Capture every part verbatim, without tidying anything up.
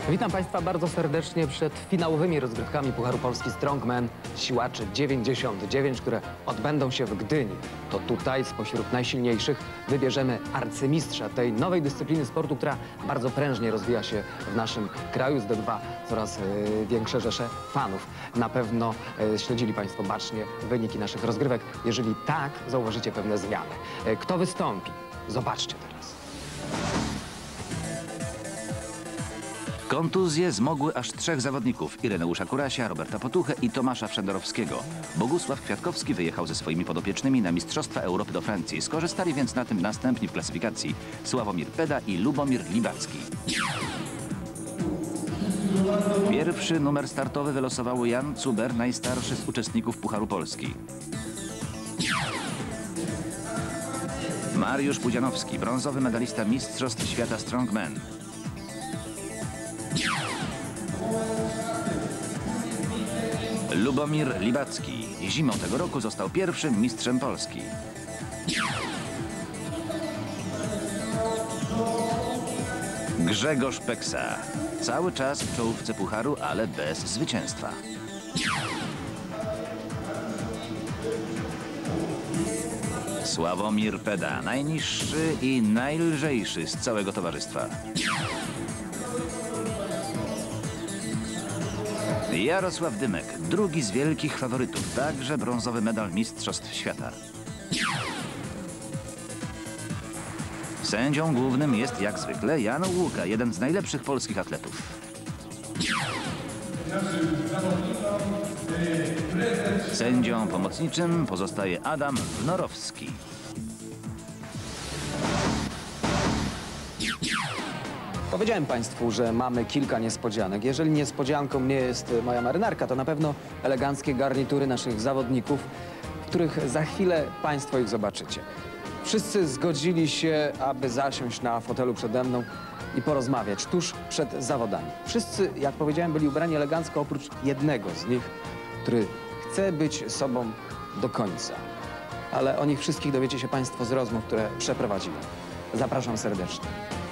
Witam Państwa bardzo serdecznie przed finałowymi rozgrywkami Pucharu Polski Strongman Siłaczy dziewięćdziesiąt dziewięć, które odbędą się w Gdyni. To tutaj spośród najsilniejszych wybierzemy arcymistrza tej nowej dyscypliny sportu, która bardzo prężnie rozwija się w naszym kraju, zdobywa coraz y, większe rzesze fanów. Na pewno y, śledzili Państwo bacznie wyniki naszych rozgrywek. Jeżeli tak, zauważycie pewne zmiany. Y, kto wystąpi? Zobaczcie teraz. Kontuzje zmogły aż trzech zawodników: Ireneusza Kurasia, Roberta Potuchę i Tomasza Wszędorowskiego. Bogusław Kwiatkowski wyjechał ze swoimi podopiecznymi na Mistrzostwa Europy do Francji. Skorzystali więc na tym następni w klasyfikacji: Sławomir Peda i Lubomir Libacki. Pierwszy numer startowy wylosował Jan Cuber, najstarszy z uczestników Pucharu Polski. Mariusz Pudzianowski, brązowy medalista Mistrzostw Świata Strongman. Lubomir Libacki zimą tego roku został pierwszym mistrzem Polski. Grzegorz Peksa, cały czas w czołówce pucharu, ale bez zwycięstwa. Sławomir Peda, najniższy i najlżejszy z całego towarzystwa. Jarosław Dymek, drugi z wielkich faworytów, także brązowy medal Mistrzostw Świata. Sędzią głównym jest jak zwykle Jan Łuka, jeden z najlepszych polskich atletów. Sędzią pomocniczym pozostaje Adam Wnorowski. Powiedziałem Państwu, że mamy kilka niespodzianek. Jeżeli niespodzianką nie jest moja marynarka, to na pewno eleganckie garnitury naszych zawodników, w których za chwilę Państwo ich zobaczycie. Wszyscy zgodzili się, aby zasiąść na fotelu przede mną i porozmawiać tuż przed zawodami. Wszyscy, jak powiedziałem, byli ubrani elegancko, oprócz jednego z nich, który chce być sobą do końca. Ale o nich wszystkich dowiecie się Państwo z rozmów, które przeprowadziłem. Zapraszam serdecznie.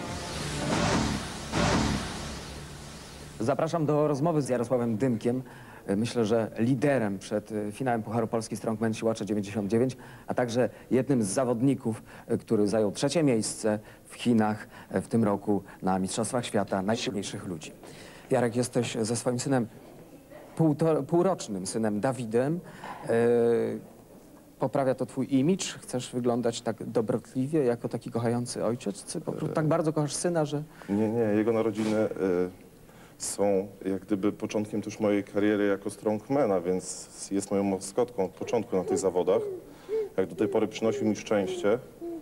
Zapraszam do rozmowy z Jarosławem Dymkiem, myślę, że liderem przed finałem Pucharu Polski Strongman Siłacze dziewięćdziesiąt dziewięć, a także jednym z zawodników, który zajął trzecie miejsce w Chinach w tym roku na Mistrzostwach Świata najsilniejszych ludzi. Jarek, jesteś ze swoim synem, półtor, półrocznym synem Dawidem. Yy, poprawia to twój imidż? Chcesz wyglądać tak dobrotliwie, jako taki kochający ojciec? Czy po prostu tak bardzo kochasz syna, że... Nie, nie, jego narodziny... Yy... są jak gdyby początkiem też mojej kariery jako strongmana, więc jest moją maskotką od początku na tych zawodach. Jak do tej pory przynosił mi szczęście,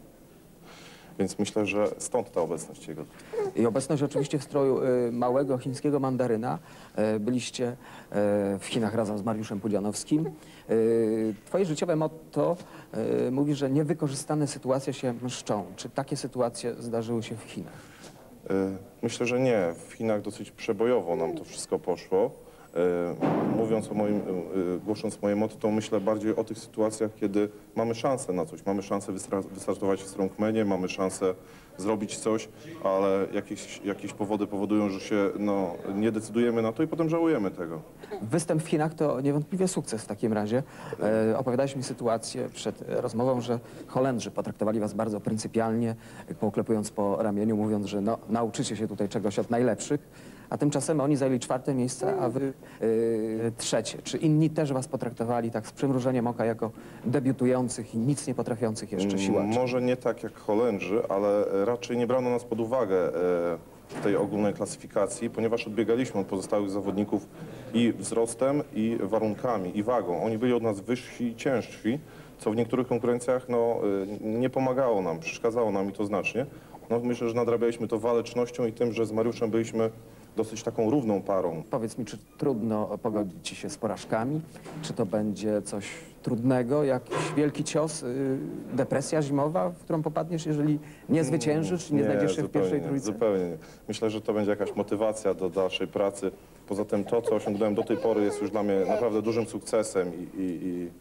więc myślę, że stąd ta obecność jego. I obecność oczywiście w stroju y, małego chińskiego mandaryna. Y, byliście y, w Chinach razem z Mariuszem Pudzianowskim. Y, twoje życiowe motto y, mówi, że niewykorzystane sytuacje się mszczą. Czy takie sytuacje zdarzyły się w Chinach? Myślę, że nie. W Chinach dosyć przebojowo nam to wszystko poszło. Mówiąc o moim, głosząc moje motto, myślę bardziej o tych sytuacjach, kiedy mamy szansę na coś. Mamy szansę wystartować w strongmanie, mamy szansę zrobić coś, ale jakieś, jakieś powody powodują, że się no, nie decydujemy na to i potem żałujemy tego. Występ w Chinach to niewątpliwie sukces w takim razie. E, opowiadałeś mi sytuację przed rozmową, że Holendrzy potraktowali was bardzo pryncypialnie, poklepując po ramieniu, mówiąc, że no, nauczycie się tutaj czegoś od najlepszych. A tymczasem oni zajęli czwarte miejsce, a wy yy, trzecie. Czy inni też was potraktowali tak z przymrużeniem oka jako debiutujących i nic nie potrafiących jeszcze siłaczy? Może nie tak jak Holendrzy, ale raczej nie brano nas pod uwagę e, w tej ogólnej klasyfikacji, ponieważ odbiegaliśmy od pozostałych zawodników i wzrostem, i warunkami, i wagą. Oni byli od nas wyżsi i ciężsi, co w niektórych konkurencjach no, e, nie pomagało nam, przeszkadzało nam i to znacznie. No, myślę, że nadrabialiśmy to walecznością i tym, że z Mariuszem byliśmy dosyć taką równą parą. Powiedz mi, czy trudno pogodzić się z porażkami? Czy to będzie coś trudnego, jakiś wielki cios, yy, depresja zimowa, w którą popadniesz, jeżeli nie zwyciężysz, nie, nie znajdziesz się w pierwszej trójce? Zupełnie nie. Myślę, że to będzie jakaś motywacja do dalszej pracy. Poza tym to, co osiągnąłem do tej pory, jest już dla mnie naprawdę dużym sukcesem i, i, i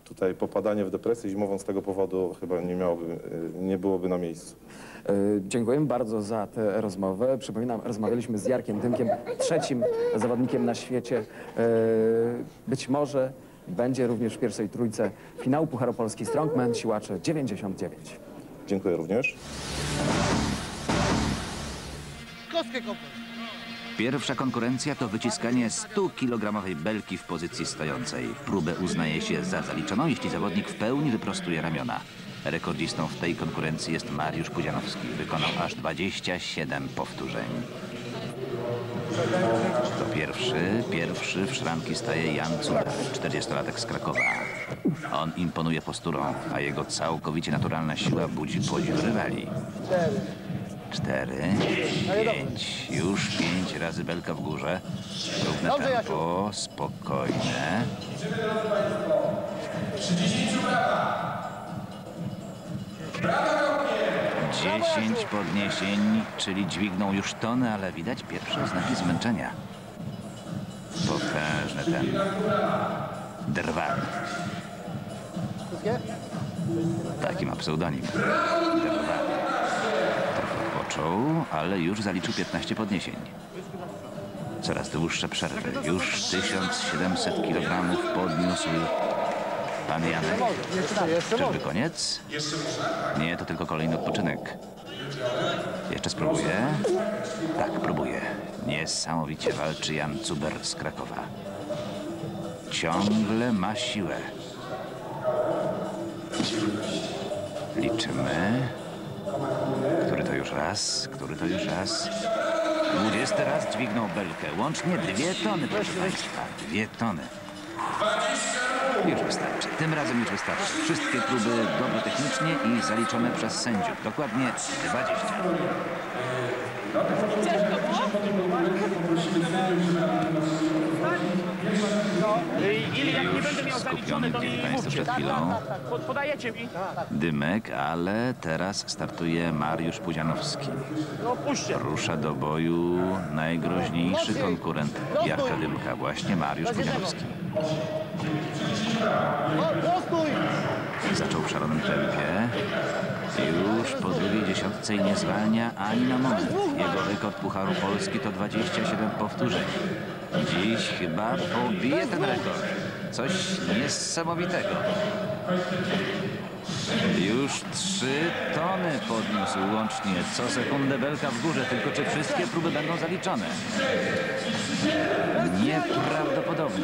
tutaj popadanie w depresję zimową z tego powodu chyba nie miałoby, e, nie byłoby na miejscu. E, Dziękuję bardzo za tę rozmowę. Przypominam, rozmawialiśmy z Jarkiem Dymkiem, trzecim zawodnikiem na świecie. E, Być może będzie również w pierwszej trójce finału Pucharu Polski Strongman Siłacze dziewięćdziesiąt dziewięć. Dziękuję również. Kostkę kopę. Pierwsza konkurencja to wyciskanie stukilogramowej belki w pozycji stojącej. Próbę uznaje się za zaliczoną, jeśli zawodnik w pełni wyprostuje ramiona. Rekordzistą w tej konkurencji jest Mariusz Pudzianowski. Wykonał aż dwadzieścia siedem powtórzeń. To pierwszy, pierwszy w szranki staje Jan Cuber, czterdziestolatek z Krakowa. On imponuje posturą, a jego całkowicie naturalna siła budzi podziw rywali. Cztery, pięć, już pięć razy belka w górze. Równe Dobrze, tempo, spokojne. Dziesięć podniesień, czyli dźwigną już tonę, ale widać pierwsze oznaki zmęczenia. Potężny ten drwal. Wszystkie? Taki ma pseudonim. Drwal. Trochę począł, ale już zaliczył piętnaście podniesień. Coraz dłuższe przerwy. Już tysiąc siedemset kilogramów podniósł pan Janek. Jeszcze, jeszcze Czyżby koniec? Nie, to tylko kolejny odpoczynek. Jeszcze spróbuję. Tak, próbuję. Niesamowicie walczy Jan Cuber z Krakowa. Ciągle ma siłę. Liczymy. Który to już raz? Który to już raz? Dwudziesty raz dźwignął belkę. Łącznie dwie tony, proszę państwa. Dwie tony. Już wystarczy. Tym razem już wystarczy. Wszystkie próby dobre technicznie i zaliczone przez sędziów. Dokładnie dwadzieścia. Ili jak nie Już będę miał skupiony, zaliczone, to widzieli mi państwo mówcie. przed chwilą. Pod- Podajecie mi? Dymek, ale teraz startuje Mariusz Pudzianowski. No puśćcie. Rusza do boju najgroźniejszy konkurent Jarka Dymka, właśnie Mariusz Pudzianowski. O, prostój! Zaczął w szalonym tempie. Już po drugiej dziesiątce i nie zwalnia ani na moment. Jego rekord Pucharu Polski to dwadzieścia siedem powtórzeń. Dziś chyba pobije ten rekord. Coś niesamowitego. Już trzy tony podniósł łącznie. Co sekundę belka w górze. Tylko czy wszystkie próby będą zaliczone? Nieprawdopodobne.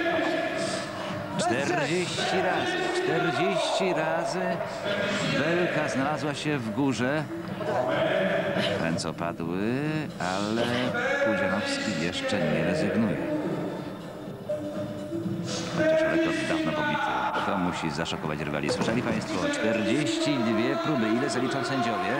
czterdzieści razy, czterdzieści razy belka znalazła się w górze. Ręce opadły, ale Pudzianowski jeszcze nie rezygnuje. Chociaż rekord dawno pobity. To musi zaszokować rywali. Słyszeli państwo? czterdzieści dwie próby. Ile zaliczą sędziowie?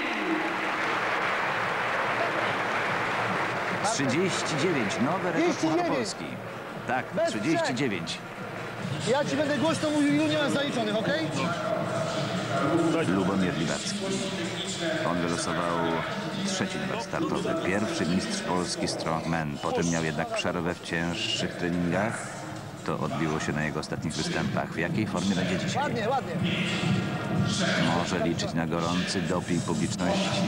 trzydzieści dziewięć. Nowy rekord Pucharu Polski. Tak, trzydzieści dziewięć. Ja ci będę głośno mówił, ilu nie masz zaliczonych, okej? Lubomir Liwacki. On wylosował trzeci numer startowy. Pierwszy mistrz Polski Strongman. Potem miał jednak przerwę w cięższych treningach. To odbiło się na jego ostatnich występach. W jakiej formie będzie dzisiaj? Ładnie, ładnie. Może liczyć na gorący doping publiczności.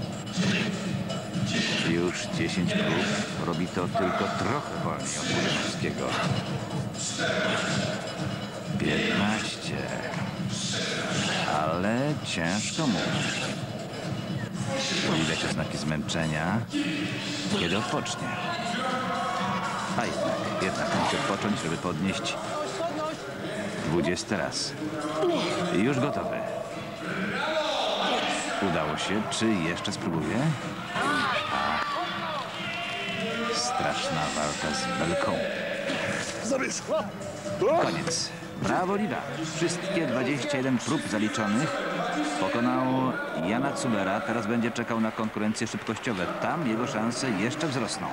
Już dziesięć prób. Robi to tylko trochę wolniej od Pudzianowskiego. piętnaście. Ale ciężko mu. Widać oznaki zmęczenia. Kiedy odpocznie? A jednak, jednak musi odpocząć, żeby podnieść dwudziesty raz. I już gotowy. Udało się. Czy jeszcze spróbuje? A. Straszna walka z belką. Koniec. Brawo, Liwa. Wszystkie dwadzieścia jeden prób zaliczonych. Pokonał Jana Cubera. Teraz będzie czekał na konkurencje szybkościowe. Tam jego szanse jeszcze wzrosną.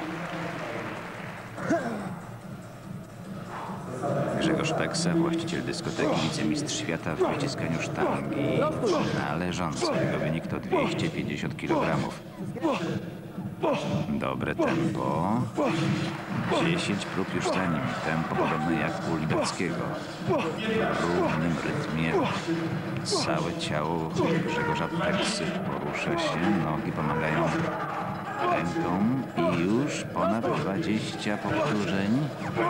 Grzegorz Peksa, właściciel dyskoteki, wicemistrz świata w wyciskaniu sztangi. Należący. Jego wynik to dwieście pięćdziesiąt kilogramów. Dobre tempo. dziesięć prób już za nim. Tempo podobne jak u Libackiego. W równym rytmie. Całe ciało Grzegorza Peksy porusza się. Nogi pomagają ręką i już ponad dwadzieścia powtórzeń.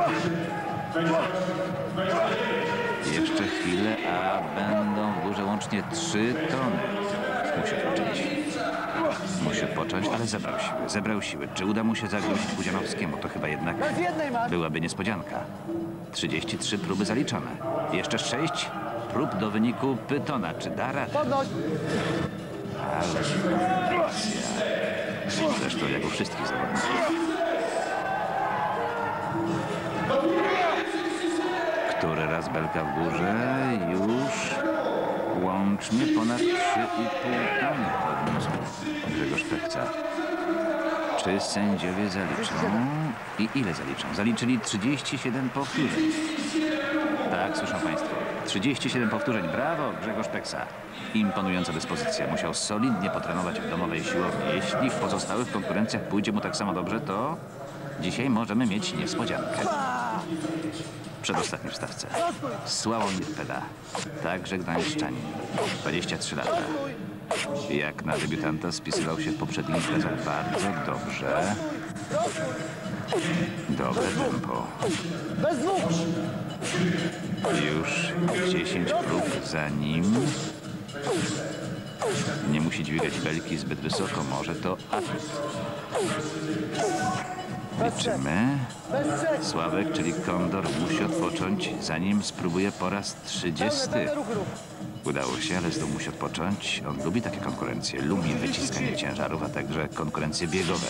Jeszcze chwilę, a będą w górze łącznie trzy tony. Musi odpocząć. Musi odpocząć, ale zebrał siły. Zebrał siły. Czy uda mu się zagrozić Pudzianowskiemu? To chyba jednak byłaby niespodzianka. trzydzieści trzy próby zaliczone. Jeszcze sześć prób do wyniku Pytona. Czy da radę? Ależ kondycja. Zresztą jak u wszystkich zawodników. Który raz belka w górze, już łącznie ponad trzy i pół tony podniósł Grzegorz Peksa. Czy sędziowie zaliczą? I ile zaliczą? Zaliczyli trzydzieści siedem powtórzeń. Tak, słyszą Państwo. trzydzieści siedem powtórzeń. Brawo, Grzegorz Peksa. Imponująca dyspozycja. Musiał solidnie potrenować w domowej siłowni. Jeśli w pozostałych konkurencjach pójdzie mu tak samo dobrze, to dzisiaj możemy mieć niespodziankę. Przedostatni w stawce. Sławomir Peda. Także gdańszczanin. dwadzieścia trzy lata. Jak na debiutanta spisywał się w poprzednich imprezach bardzo dobrze. Dobre tempo. Bez dwóch! Już dziesięć prób za nim. Nie musi dźwigać belki zbyt wysoko. Może to atut. Liczymy. Bez trzech! Sławek, czyli Kondor, musi odpocząć, zanim spróbuje po raz trzydziesty. Ruchy, ruch. Udało się, ale znów musi odpocząć. On lubi takie konkurencje. Lubi wyciskanie ciężarów, a także konkurencje biegowe.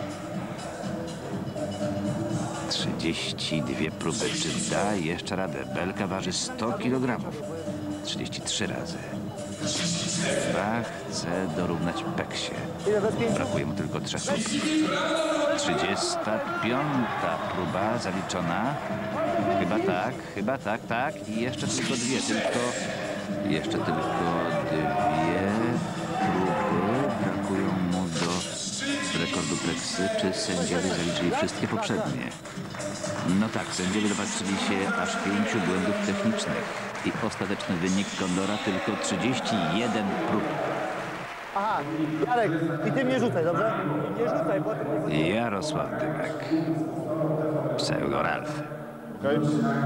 trzydzieści dwie próby. Czy da jeszcze radę? Belka waży sto kilogramów. trzydzieści trzy razy. Chyba chce dorównać Peksie. Ile bez pięciu? Brakuje mu tylko trzech prób. trzydziesta piąta próba zaliczona. Chyba tak, chyba tak, tak. I jeszcze tylko dwie, tylko... Jeszcze tylko dwie próby. Brakują mu do rekordu Peksy. Czy sędziowie zaliczyli wszystkie poprzednie? No tak, sędziowie dopatrzyli się aż pięciu błędów technicznych. I ostateczny wynik Kondora tylko trzydzieści jeden prób. Aha, Jarek, i ty mnie rzucaj, dobrze? Nie rzucaj, bo ty... Jarosław Dymek. Pseudo Ralf. Okej.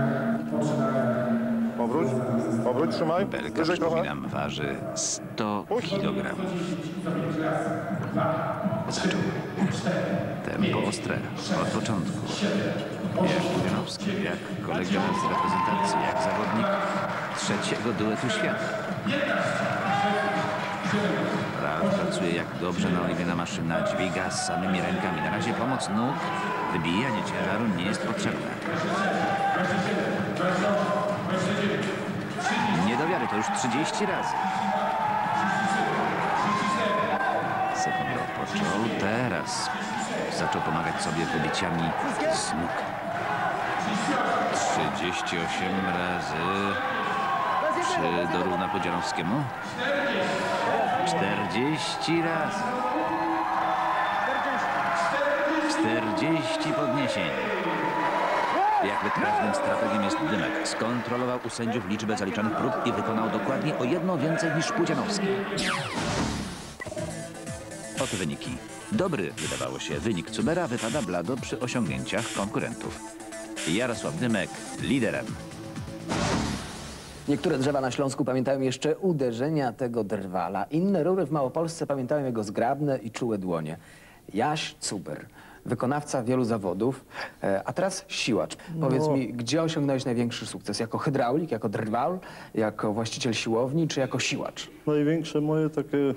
Powróć, powróć, trzymaj. Belka, Wyżej trochę. przypominam, waży sto kilogramów. Zaczął. Tempo ostre, od początku. Jak Pudzianowski, jak kolega z reprezentacji, jak zawodnik trzeciego duetu świata. Ralf pracuje jak dobrze naoliwiona maszyna, dźwiga z samymi rękami. Na razie pomoc nóg, wybijanie ciężaru nie jest potrzebne. Nie do wiary, to już trzydzieści razy. Sekundę odpoczął, teraz zaczął pomagać sobie wybiciami z nóg. trzydzieści osiem razy. Czy dorówna Pudzianowskiemu? czterdzieści razy. czterdzieści podniesień. Jak wytrawnym strategiem jest Dymek. Skontrolował u sędziów liczbę zaliczonych prób i wykonał dokładnie o jedną więcej niż Pudzianowski. Oto wyniki. Dobry, wydawało się, wynik Cubera wypada blado przy osiągnięciach konkurentów. Jarosław Dymek liderem. Niektóre drzewa na Śląsku pamiętają jeszcze uderzenia tego drwala. Inne rury w Małopolsce pamiętają jego zgrabne i czułe dłonie. Jaś Cuber, wykonawca wielu zawodów, e, a teraz siłacz. Powiedz No. mi, gdzie osiągnąłeś największy sukces? Jako hydraulik, jako drwal, jako właściciel siłowni, czy jako siłacz? Największe moje takie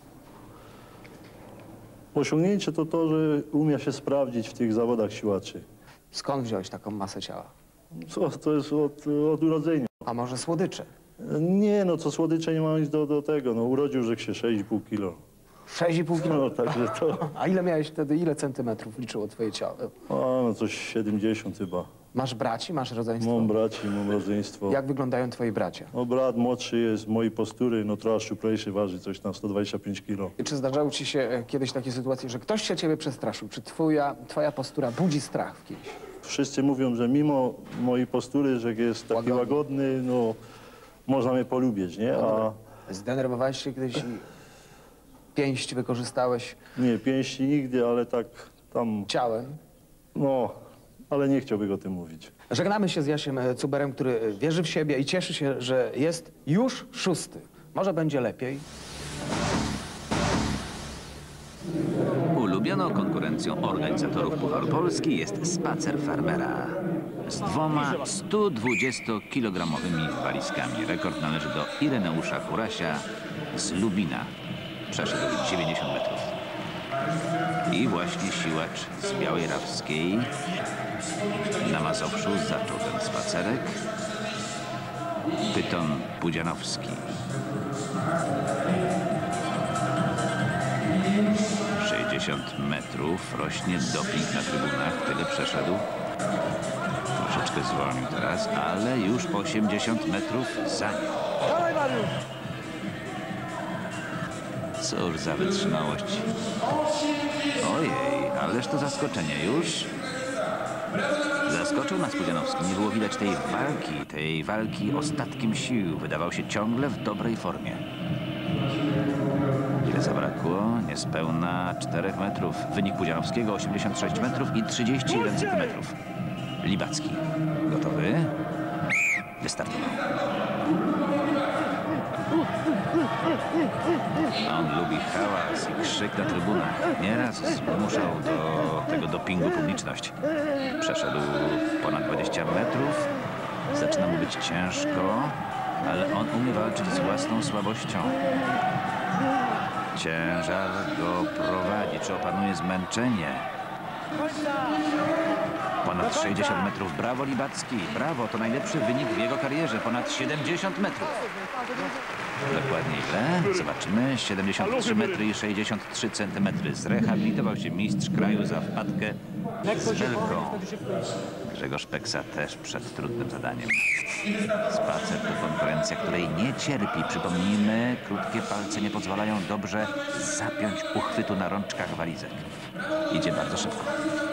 osiągnięcie to to, że umie się sprawdzić w tych zawodach siłaczy. Skąd wziąłeś taką masę ciała? Co, to jest od, od urodzenia. A może słodycze? Nie, no co słodycze nie ma nic do, do tego. No urodził, że się sześć i pół kilo. sześć i pół kilo. No także to, A ile miałeś wtedy, ile centymetrów liczyło twoje ciało? a, no coś siedemdziesiąt chyba. Masz braci, masz rodzeństwo? Mam braci, mam rodzeństwo. Jak wyglądają twoi bracia? No brat młodszy jest mojej postury, no trochę szczuplejszy, waży coś tam sto dwadzieścia pięć kilo. Czy zdarzały ci się e, kiedyś takie sytuacje, że ktoś się ciebie przestraszył? Czy twoja, twoja postura budzi strach w kimś? Wszyscy mówią, że mimo mojej postury, że jest taki Łagodny. łagodny, no można mnie polubić, nie? A Zdenerwowałeś się kiedyś i pięść wykorzystałeś nie, pięści nigdy, ale tak tam, ciałem? no, ale nie chciałbym o tym mówić. Żegnamy się z Jasiem e, Cuberem, który e, wierzy w siebie i cieszy się, że jest już szósty. Może będzie lepiej. Ulubioną konkurencją organizatorów Pucharu Polski jest spacer farmera. Z dwoma stodwudziestokilogramowymi walizkami. Rekord należy do Ireneusza Kurasia z Lubina. Przeszedł dziewięćdziesiąt metrów. I właśnie siłacz z Białej Rawskiej na Mazowszu zaczął ten spacerek. Pyton Pudzianowski. sześćdziesiąt metrów, rośnie doping na trybunach, tyle przeszedł. Troszeczkę zwolnił teraz, ale już osiemdziesiąt metrów za nim. Dawaj, Mariusz! Cóż za wytrzymałość. Ojej, ależ to zaskoczenie już. Zaskoczył nas Pudzianowski. Nie było widać tej walki, tej walki ostatkiem sił. Wydawał się ciągle w dobrej formie. Ile zabrakło? Niespełna czterech metrów. Wynik Pudzianowskiego osiemdziesiąt sześć metrów i trzydzieści jeden centymetrów. Libacki. Gotowy? Wystartował. On lubi hałas i krzyk na trybunach. Nieraz zmuszał do tego dopingu publiczność. Przeszedł ponad dwadzieścia metrów. Zaczyna mu być ciężko, ale on umie walczyć z własną słabością. Ciężar go prowadzi. Czy opanuje zmęczenie? Ponad sześćdziesiąt metrów. Brawo, Libacki. Brawo, to najlepszy wynik w jego karierze. Ponad siedemdziesiąt metrów. Dokładnie ile? Zobaczymy. siedemdziesiąt trzy metry i sześćdziesiąt trzy centymetry. Zrehabilitował się mistrz kraju za wpadkę z Belką. Grzegorz Peksa też przed trudnym zadaniem. Spacer to konkurencja, której nie cierpi. Przypomnijmy, krótkie palce nie pozwalają dobrze zapiąć uchwytu na rączkach walizek. Idzie bardzo szybko.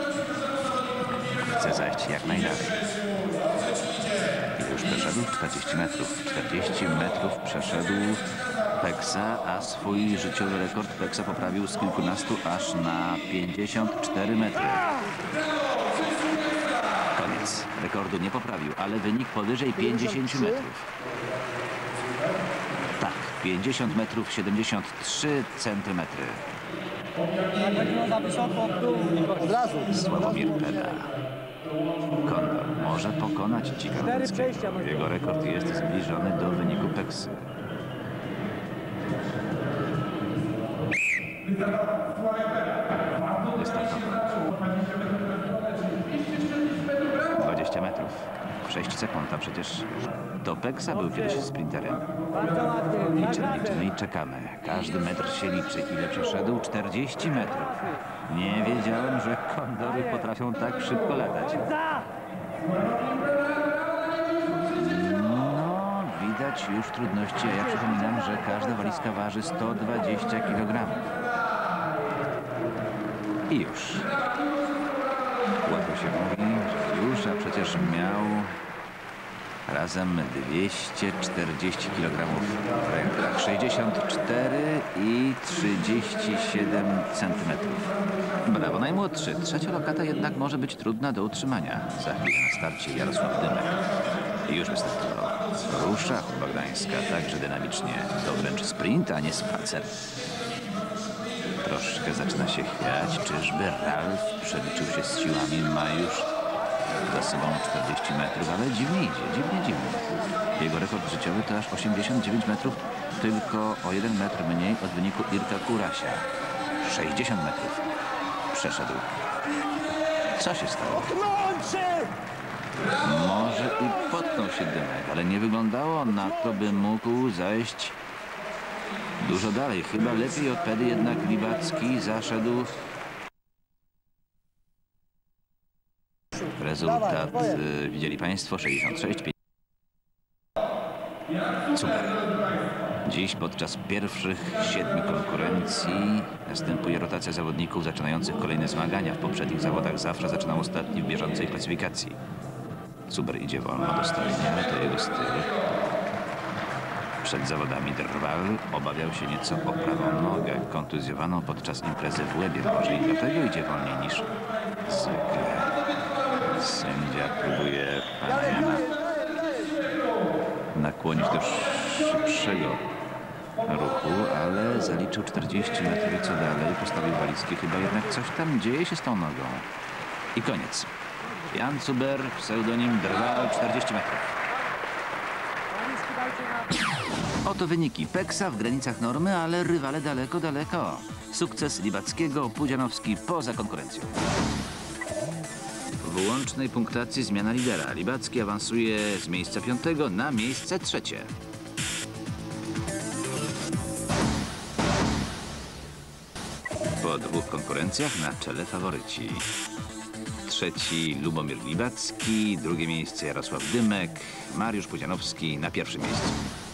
Chce zajść jak najdalej. I już przeszedł czterdzieści metrów. czterdzieści metrów przeszedł Peksa, a swój życiowy rekord Peksa poprawił z kilkunastu aż na pięćdziesiąt cztery metry. Koniec. Rekordu nie poprawił, ale wynik powyżej pięćdziesięciu metrów. Tak, pięćdziesiąt metrów, siedemdziesiąt trzy centymetry. Od razu. Sławomir Peda. Kondor może pokonać Dzika Rudeckiego. Jego rekord jest zbliżony do wyniku Peksy. Wystartował. dwadzieścia metrów. sześć sekund, a przecież to Peksa był kiedyś sprinterem. Liczymy, liczymy i czekamy. Każdy metr się liczy. Ile przeszedł? czterdzieści metrów. Nie wiedziałem, że kondory potrafią tak szybko latać. No, widać już trudności, a ja przypominam, że każda walizka waży sto dwadzieścia kilogramów. I już. Łatwo się mówi, że już, a przecież miał razem dwieście czterdzieści kilogramów w rękach. sześćdziesiąt cztery i trzydzieści siedem centymetrów. Brawo, najmłodszy. Trzecia lokata jednak może być trudna do utrzymania. Za chwilę na starcie Jarosław Dymek. I już wystartował. Rusza Huba Gdańska także dynamicznie. To wręcz sprint, a nie spacer. Troszkę zaczyna się chwiać. Czyżby Ralf przeliczył się z siłami? Ma już za sobą czterdzieści metrów, ale dziwnie idzie, dziwnie, dziwnie. Jego rekord życiowy to aż osiemdziesiąt dziewięć metrów, tylko o jeden metr mniej od wyniku Irka Kurasia. sześćdziesiąt metrów. Przeszedł. Co się stało? Może i potknął się Dymek, ale nie wyglądało na to, by mógł zajść dużo dalej. Chyba lepiej od Pedy, jednak Libacki zaszedł naprzód. Rezultat Dawaj, twoje. y, widzieli Państwo sześćdziesiąt sześć. Super. Dziś podczas pierwszych siedmiu konkurencji następuje rotacja zawodników zaczynających kolejne zmagania. W poprzednich zawodach zawsze zaczynał ostatni w bieżącej klasyfikacji. Zuber idzie wolno, dostojnie, to jego styl. Przed zawodami Drwal obawiał się nieco o prawą nogę, kontuzjowaną podczas imprezy w Łebie. Może i dlatego idzie wolniej niż zwykle. Sędzia próbuje pana Jana nakłonić do szybszego ruchu, ale zaliczył czterdzieści metrów i co dalej. Postawił walizki. Chyba jednak coś tam dzieje się z tą nogą. I koniec. Jan Zuber, pseudonim Drwal, czterdzieści metrów. Oto wyniki. Peksa w granicach normy, ale rywale daleko, daleko. Sukces Libackiego, Pudzianowski poza konkurencją. W łącznej punktacji zmiana lidera. Libacki awansuje z miejsca piątego na miejsce trzecie. Po dwóch konkurencjach na czele faworyci. Trzeci Lubomir Libacki, drugie miejsce Jarosław Dymek, Mariusz Pudzianowski na pierwszym miejscu.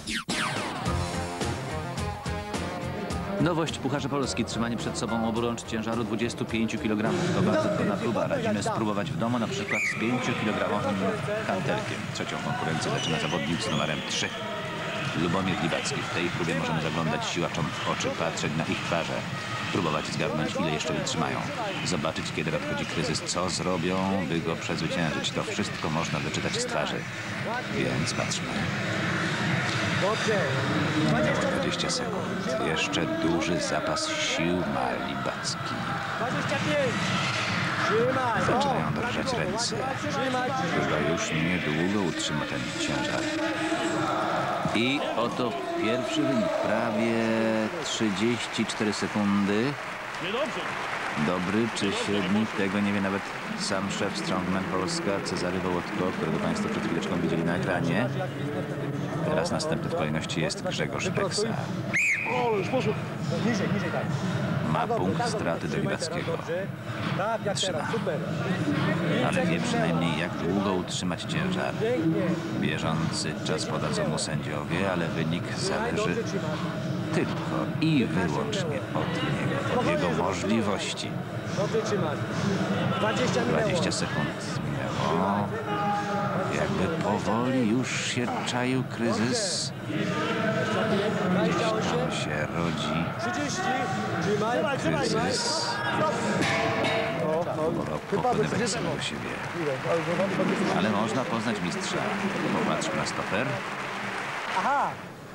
Nowość w Pucharze Polski. Trzymanie przed sobą oburącz ciężaru dwudziestu pięciu kilogramów. To bardzo trudna próba. Radzimy spróbować w domu na przykład z pięciokilogramowym hantelkiem. Trzecią konkurencję zaczyna zawodnik z numerem trzy. Lubomir Libacki. W tej próbie możemy zaglądać siłaczom w oczy, patrzeć na ich twarze. Próbować zgadnąć, ile jeszcze wytrzymają. Zobaczyć, kiedy nadchodzi kryzys, co zrobią, by go przezwyciężyć. To wszystko można wyczytać z twarzy. Więc patrzmy. Minęło dwadzieścia sekund. Jeszcze duży zapas sił ma Libacki. dwadzieścia pięć. Trzymaj. Zaczynają drżeć ręce. Chyba już niedługo utrzyma ten ciężar. I oto pierwszy wynik. Prawie trzydzieści cztery sekundy. Dobry czy średni? Tego nie wie nawet sam szef Strongman Polska, Cezary Wołodko, którego Państwo przed chwileczką widzieli na ekranie. Teraz następny w kolejności jest Grzegorz Peksa. Niżej, niżej, tak. Ma punkt straty do Libackiego. Tak, jak Trzyma. teraz, super. Ale wie przynajmniej, jak długo utrzymać ciężar. Bieżący czas podadzą mu sędziowie, ale wynik zależy tylko i wyłącznie od niego, od jego możliwości. Dobrze trzymać. dwadzieścia minęło. dwadzieścia sekund minęło. Jakby powoli już się czaił kryzys. Gdzieś tam się rodzi trzydzieści. Trzymaj. kryzys. Pokonywać samego siebie. Ale można poznać mistrza. Popatrzmy na stoper. Aha.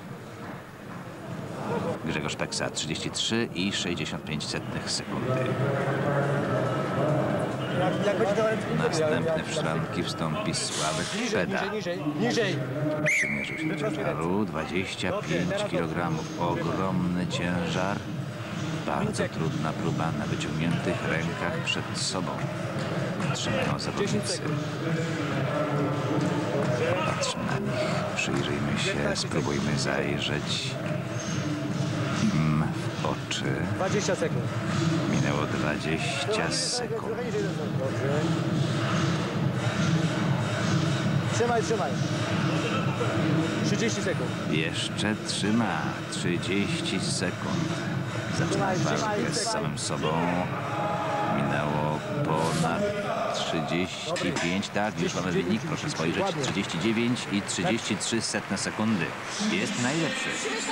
Grzegorz Peksa trzydzieści trzy i sześćdziesiąt pięć setnych sekundy. Jak będzie to ręce? Następny w szranki wstąpi Sławek Szweda. Niżej, niżej. Przymierzył się do ciężaru. dwadzieścia pięć kilogramów. Ogromny ciężar. Bardzo trudna próba na wyciągniętych rękach przed sobą. Trzymają zawodnicy. Patrzmy na nich. Przyjrzyjmy się. Spróbujmy zajrzeć im w oczy. dwadzieścia sekund. Minęło dwadzieścia sekund. Trzymaj, trzymaj. trzydzieści sekund. Jeszcze trzyma. trzydzieści sekund. Zaczyna walkę z samym sobą. Minęło ponad trzydzieści pięć. Tak, już mamy wynik. Proszę spojrzeć. trzydzieści dziewięć i trzydzieści trzy setne sekundy. Jest najlepszy.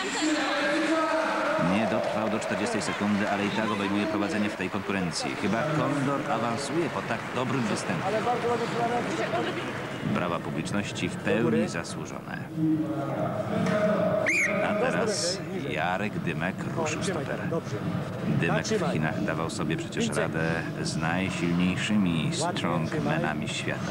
Nie dotrwał do czterdziestej sekundy, ale i tak obejmuje prowadzenie w tej konkurencji. Chyba Kondor awansuje po tak dobrym występie. Brawa publiczności w pełni zasłużone. A teraz Jarek Dymek ruszył stoperem. Dymek w Chinach dawał sobie przecież radę z najsilniejszymi strongmanami świata.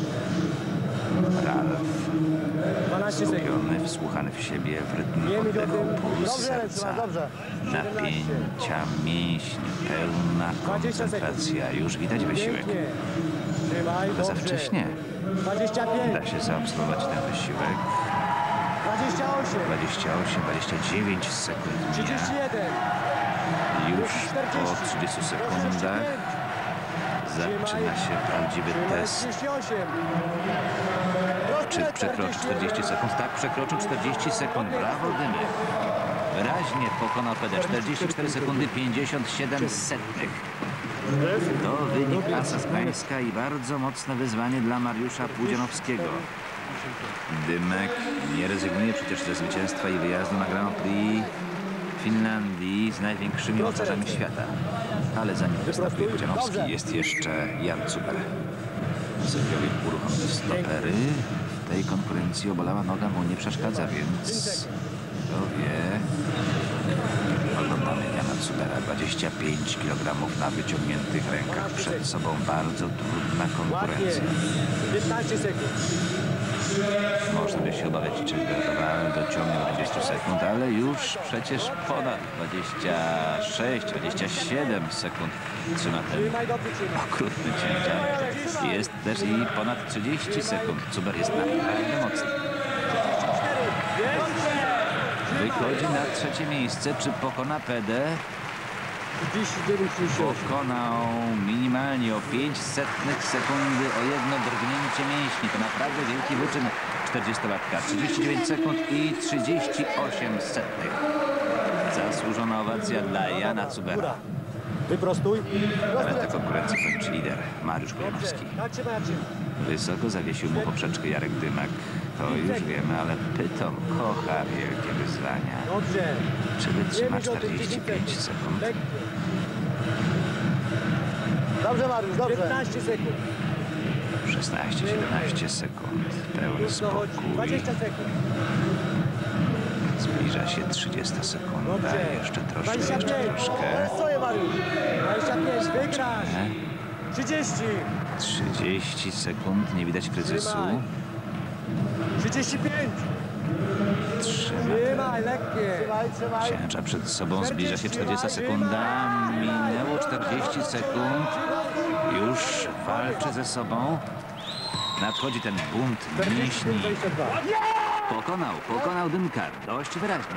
Ralf, skupiony, wsłuchany w siebie, w rytm oddechu, puls serca, napięcia mięśni, pełna koncentracja. Już widać wysiłek. To za wcześnie. dwadzieścia pięć. Da się zaobserwować ten wysiłek. dwadzieścia osiem. dwadzieścia osiem, dwadzieścia dziewięć sekund trzydzieści mija. jeden. Już po trzydziestu sekundach Zaczyna się prawdziwy test. trzydzieści osiem. Czy przekroczy czterdzieści sekund? Tak, przekroczył czterdzieści sekund. Brawo, Dymek. Wyraźnie pokonał Pedę. czterdzieści cztery sekundy pięćdziesiąt siedem setnych. To wynik asa z Gdańska i bardzo mocne wyzwanie dla Mariusza Pudzianowskiego. Dymek nie rezygnuje przecież ze zwycięstwa i wyjazdu na Grand Prix Finlandii z największymi mocarzami świata. Ale zanim wystartuje Pudzianowski, jest jeszcze Jan Zuber. Sędziowie uruchomili stopery. W tej konkurencji obalała noga mu nie przeszkadza, więc kto wie. Oglądamy Jana Zubera, dwadzieścia pięć kilogramów na wyciągniętych rękach. Przed sobą bardzo trudna konkurencja. piętnaście sekund. Można by się obawiać, czy Gertowal dociągnie do dwudziestu sekund, ale już przecież ponad dwadzieścia sześć dwadzieścia siedem sekund trzyma ten Trzymaj do przyczyny. okrutny ciężar. Jest też i ponad trzydzieści sekund. Zuber jest naprawdę mocny. Wychodzi na trzecie miejsce. Czy pokona Pedę? trzydzieści dziewięć trzydzieści osiem. Pokonał minimalnie o pięć setnych sekundy, o jedno drgnięcie mięśni. To naprawdę wielki wyczyn czterdziestolatka. trzydzieści dziewięć sekund i trzydzieści osiem setnych. Zasłużona owacja dla Jana Zubera. Wyprostuj. Ale tę konkurencję kończy lider Mariusz Pudzianowski. Tak się macie. Wysoko zawiesił mu poprzeczkę Jarek Dymek. To już wiemy, ale Pyton kocha wielkie wyzwania. Dobrze. Czy wytrzyma czterdzieści pięć sekund? Dobrze, Mariusz, dobrze. piętnaście sekund. szesnaście siedemnaście sekund. Pełny spokój. dwadzieścia sekund. Zbliża się trzydziesta sekunda. Dobrze. Jeszcze troszkę, dwadzieścia jeszcze pięć. troszkę. Stoję, Mariusz. dwadzieścia pięć, wygrasz. trzydzieści. trzydzieści sekund. Nie widać kryzysu. Trzymaj. trzydzieści pięć. Trzyma. Trzymaj, lekkie. Trzymaj, trzymaj. Ciężar przed sobą. Zbliża się czterdziesta sekunda. Minęło czterdzieści sekund. Już walczy ze sobą. Nadchodzi ten bunt mięśni. dwadzieścia dwa. Pokonał, pokonał Dymka. Dość wyraźnie.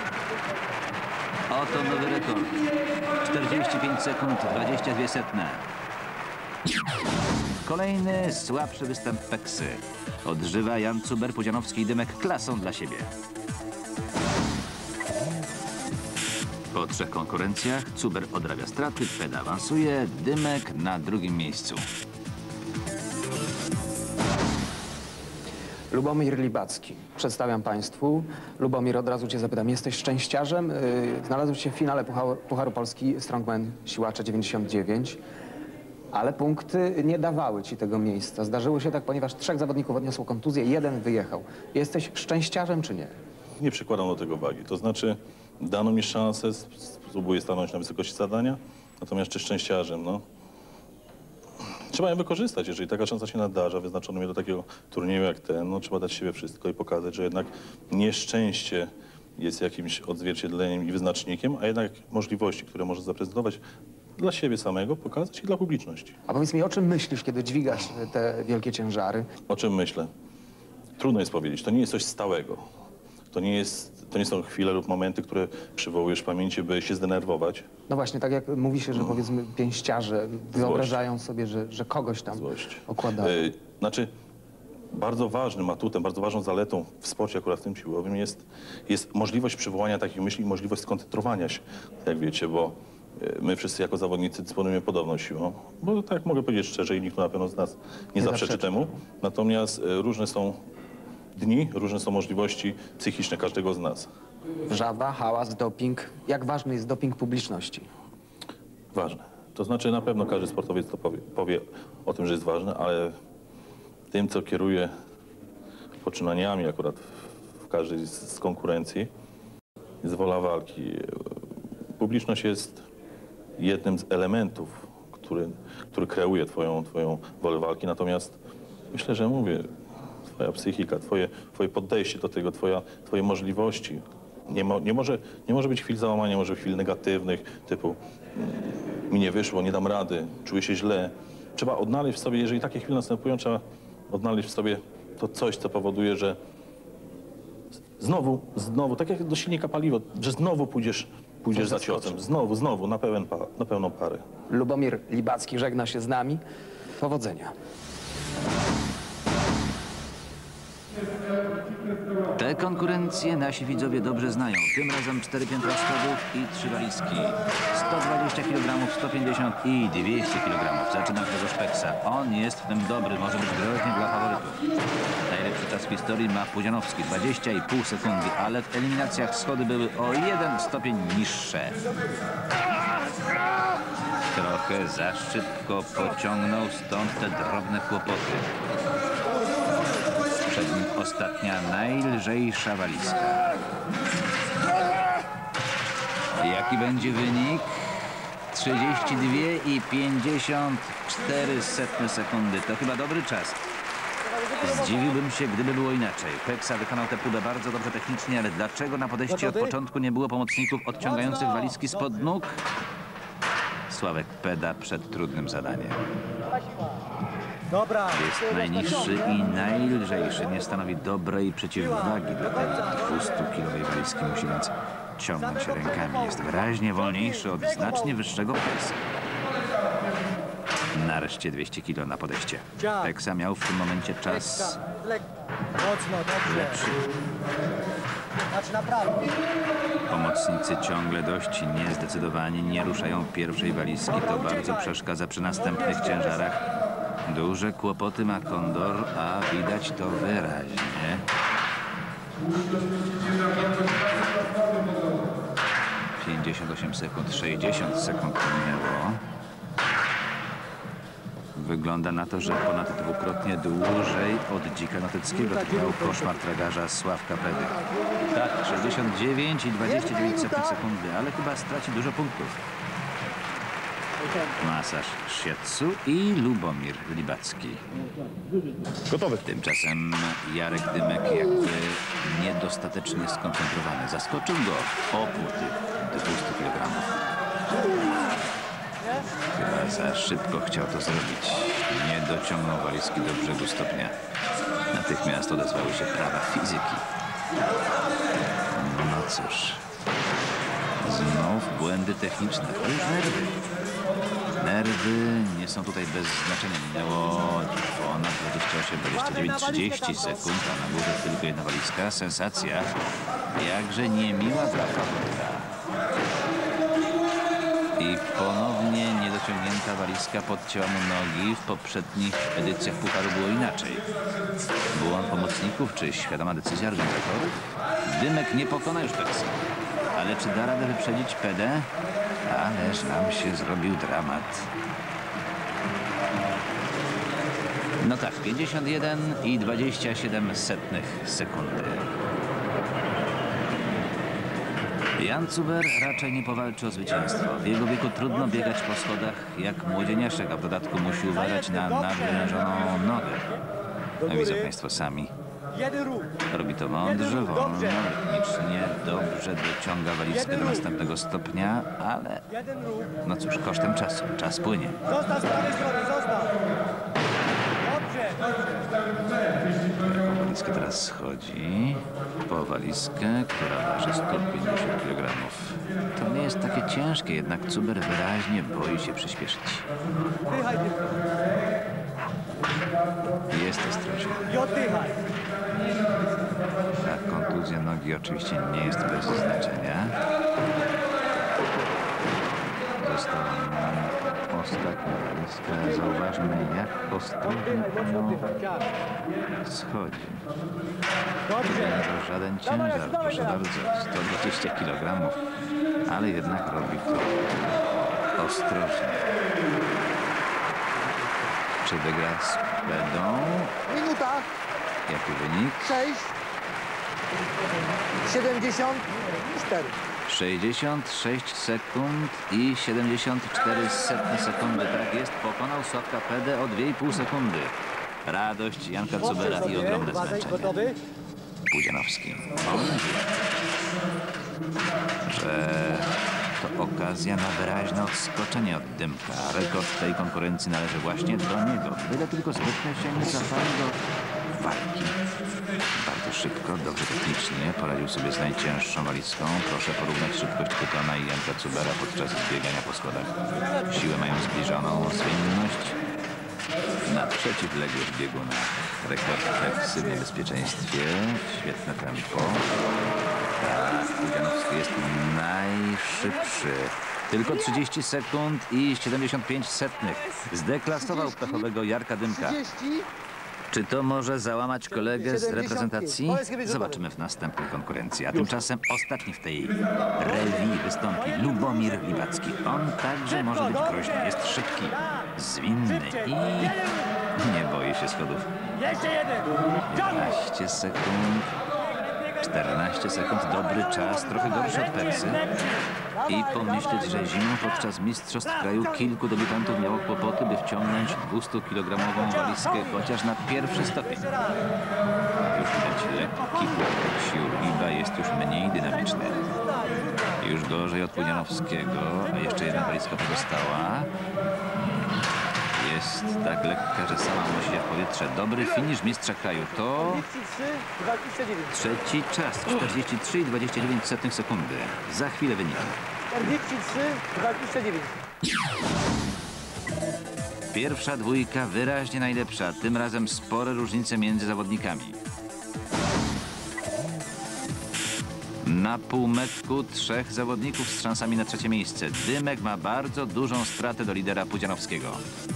Oto nowy rekord. czterdzieści pięć sekund, dwadzieścia dwie setne. Kolejny słabszy występ Peksy. Odżywa Jan Zuber, Pudzianowski i Dymek klasą dla siebie. Po trzech konkurencjach Zuber odrabia straty, Peda awansuje, Dymek na drugim miejscu. Lubomir Libacki. Przedstawiam Państwu. Lubomir, od razu Cię zapytam. Jesteś szczęściarzem. Yy, Znalazłeś się w finale Pucharu, Pucharu Polski Strongman Siłacze dziewięćdziesiąt dziewięć, ale punkty nie dawały Ci tego miejsca. Zdarzyło się tak, ponieważ trzech zawodników odniosło kontuzję, jeden wyjechał. Jesteś szczęściarzem czy nie? Nie przykładam do tego wagi. To znaczy, dano mi szansę, s- spróbuję stanąć na wysokości zadania, natomiast czy szczęściarzem, no. Trzeba ją wykorzystać, jeżeli taka szansa się nadarza, wyznaczono mnie do takiego turnieju jak ten, no trzeba dać siebie wszystko i pokazać, że jednak nieszczęście jest jakimś odzwierciedleniem i wyznacznikiem, a jednak możliwości, które może zaprezentować dla siebie samego, pokazać i dla publiczności. A powiedz mi, o czym myślisz, kiedy dźwigasz te wielkie ciężary? O czym myślę? Trudno jest powiedzieć, to nie jest coś stałego. To nie, jest, to nie są chwile lub momenty, które przywołujesz w pamięci, by się zdenerwować. No właśnie, tak jak mówi się, że powiedzmy pięściarze wyobrażają sobie, że, że kogoś tam Złość. okładają. E, znaczy, bardzo ważnym atutem, bardzo ważną zaletą w sporcie, akurat w tym siłowym, jest, jest możliwość przywołania takich myśli i możliwość skoncentrowania się, jak wiecie, bo e, my wszyscy jako zawodnicy dysponujemy podobną siłą, bo tak mogę powiedzieć szczerze i nikt tu na pewno z nas nie, Nie zaprzeczy zaprzeczy. temu. Natomiast e, różne są dni, różne są możliwości psychiczne każdego z nas. Wrzawa, hałas, doping. Jak ważny jest doping publiczności? Ważne. To znaczy na pewno każdy sportowiec to powie, powie o tym, że jest ważne, ale tym, co kieruje poczynaniami akurat w, w każdej z, z konkurencji, jest wola walki. Publiczność jest jednym z elementów, który, który kreuje twoją, twoją wolę walki, natomiast myślę, że mówię, twoja psychika, twoje, twoje podejście do tego, twoja, twoje możliwości. Nie, mo, nie, może, nie może być chwil załamania, może chwil negatywnych, typu mi nie wyszło, nie dam rady, czuję się źle. Trzeba odnaleźć w sobie, jeżeli takie chwile następują, trzeba odnaleźć w sobie to coś, co powoduje, że znowu, znowu, tak jak do silnika paliwo, że znowu pójdziesz Pójdziesz za zaskoczy. ciosem. Znowu, znowu, na, pełen pa, na pełną parę. Lubomir Libacki żegna się z nami. Powodzenia. Tę konkurencję nasi widzowie dobrze znają. Tym razem cztery piętra schodów i trzy walizki. sto dwadzieścia kilogramów, sto pięćdziesiąt i dwieście kilogramów. Zaczyna Grzegorz Peksa. On jest w tym dobry, może być groźny dla faworytów. Najlepszy czas w historii ma Pudzianowski, dwadzieścia i pół sekundy, ale w eliminacjach schody były o jeden stopień niższe. Trochę za szybko pociągnął, stąd te drobne kłopoty. Przed nim ostatnia, najlżejsza walizka. Jaki będzie wynik? trzydzieści dwie i pięćdziesiąt cztery setne sekundy. To chyba dobry czas. Zdziwiłbym się, gdyby było inaczej. Peksa wykonał tę próbę bardzo dobrze technicznie, ale dlaczego na podejście od początku nie było pomocników odciągających walizki spod nóg? Sławek Peda przed trudnym zadaniem. Dobra. Jest najniższy i najlżejszy. Nie stanowi dobrej przeciwwagi dla tej dwustukilowej walizki. Musi więc ciągnąć rękami. Jest wyraźnie wolniejszy od znacznie wyższego Peksa. Nareszcie dwieście kilo na podejście. Peksa miał w tym momencie czas Lekko. Mocno, dobrze. lepszy. Znaczy naprawdę. Pomocnicy ciągle dość niezdecydowani, nie ruszają pierwszej walizki. To bardzo przeszkadza przy następnych ciężarach. Duże kłopoty ma Kondor, a widać to wyraźnie. pięćdziesiąt osiem sekund, sześćdziesiąt sekund minęło. Wygląda na to, że ponad dwukrotnie dłużej od Dzika Notyckiego trwał koszmar tragarza Sławka Pedy. Tak, sześćdziesiąt dziewięć i dwadzieścia dziewięć sekundy, ale chyba straci dużo punktów. Masaż Shiatsu i Lubomir Libacki. Gotowy. Tymczasem Jarek Dymek jakby niedostatecznie skoncentrowany. Zaskoczył go opór tych dwustu kilogramów. Chyba za szybko chciał to zrobić. Nie dociągnął walizki do brzegu stopnia. Natychmiast odezwały się prawa fizyki. No cóż. Znów błędy techniczne. To już nerwy. Nerwy nie są tutaj bez znaczenia. Minęło ponad dwadzieścia osiem, dwadzieścia dziewięć, trzydzieści sekund, a na górze tylko jedna walizka. Sensacja. Jakże niemiła dla faworyta. I ponownie niedociągnięta walizka podcięła mu nogi. W poprzednich edycjach Pucharu było inaczej. Błąd pomocników, czy świadoma decyzja organizatorów? Dymek nie pokona już Peksa. Ale czy da radę wyprzedzić Pedę? Ależ nam się zrobił dramat. No tak, pięćdziesiąt jeden i dwadzieścia siedem setnych sekundy. Jan Zuber raczej nie powalczy o zwycięstwo. W jego wieku trudno biegać po schodach jak młodzieniaszek, a w dodatku musi uważać na nawilżoną nogę. No widzą Państwo sami. Jeden ruch. Robi to mądrze, wolno, rytmicznie, dobrze dociąga walizkę do następnego stopnia, ale Jeden ruch. no cóż, kosztem czasu. Czas płynie. Zostaw z prawej strony, zostaw. Dobrze, dobrze. Walizka teraz schodzi po walizkę, która waży sto pięćdziesiąt kilogramów. To nie jest takie ciężkie, jednak Zuber wyraźnie boi się przyspieszyć. Dychaj tylko. Jest ostrożny. I oddychaj. Ta kontuzja nogi oczywiście nie jest bez znaczenia. Została nam ostatnia walizka. Zauważmy, jak ostrożnie ono schodzi. Dobrze. To żaden ciężar, proszę bardzo, sto dwadzieścia kilogramów, ale jednak robi to ostrożnie. Czy wygra z Pedą? Minuta. Jaki wynik? Sześć. Siedemdziesiąt cztery. sześćdziesiąt sześć sekund i siedemdziesiąt cztery setne sekundy. Tak jest, pokonał Sławka Pedę o dwie i pół sekundy. Radość Janka Zubera i ogromne Uważaj, zmęczenie. gotowy? Pudzianowski. Mam nadzieję, że to okazja na wyraźne odskoczenie od Dymka. Rekord tej konkurencji należy właśnie do niego. Byle tylko zbytnio się nie zapali do walki. Bardzo szybko, dobrze technicznie poradził sobie z najcięższą walizką. Proszę porównać szybkość Pytona i Janka Cubera podczas biegania po schodach. Siłę mają zbliżoną, zwinność na przeciwległość bieguna. Rekord Peksy w niebezpieczeństwie, świetne tempo. Tak, Pudzianowski jest najszybszy. Tylko trzydzieści sekund i siedemdziesiąt pięć setnych. Zdeklasował pechowego Jarka Dymka. Czy to może załamać kolegę z reprezentacji? Zobaczymy w następnej konkurencji. A tymczasem ostatni w tej rewi wystąpi Lubomir Libacki. On także może być groźny. Jest szybki, zwinny i nie boi się schodów. jedenaście sekund. czternaście sekund, dobry czas, trochę gorszy od Persy. I pomyśleć, że zimą podczas mistrzostw kraju kilku debiutantów miało kłopoty, by wciągnąć dwustuokilogramową walizkę chociaż na pierwszy stopień. Już widać lekki chłopak, Siurliba jest już mniej dynamiczny. Już gorzej od Pudzianowskiego, a jeszcze jedna walizka pozostała. Jest tak lekka, że sama unosi się w powietrze. Dobry finisz mistrza kraju to trzeci czas, czterdzieści trzy i dwadzieścia dziewięć setnych sekundy. Za chwilę wynik. czterdzieści trzy dwadzieścia dziewięć. Pierwsza dwójka wyraźnie najlepsza. Tym razem spore różnice między zawodnikami. Na półmetku trzech zawodników z szansami na trzecie miejsce. Dymek ma bardzo dużą stratę do lidera Pudzianowskiego.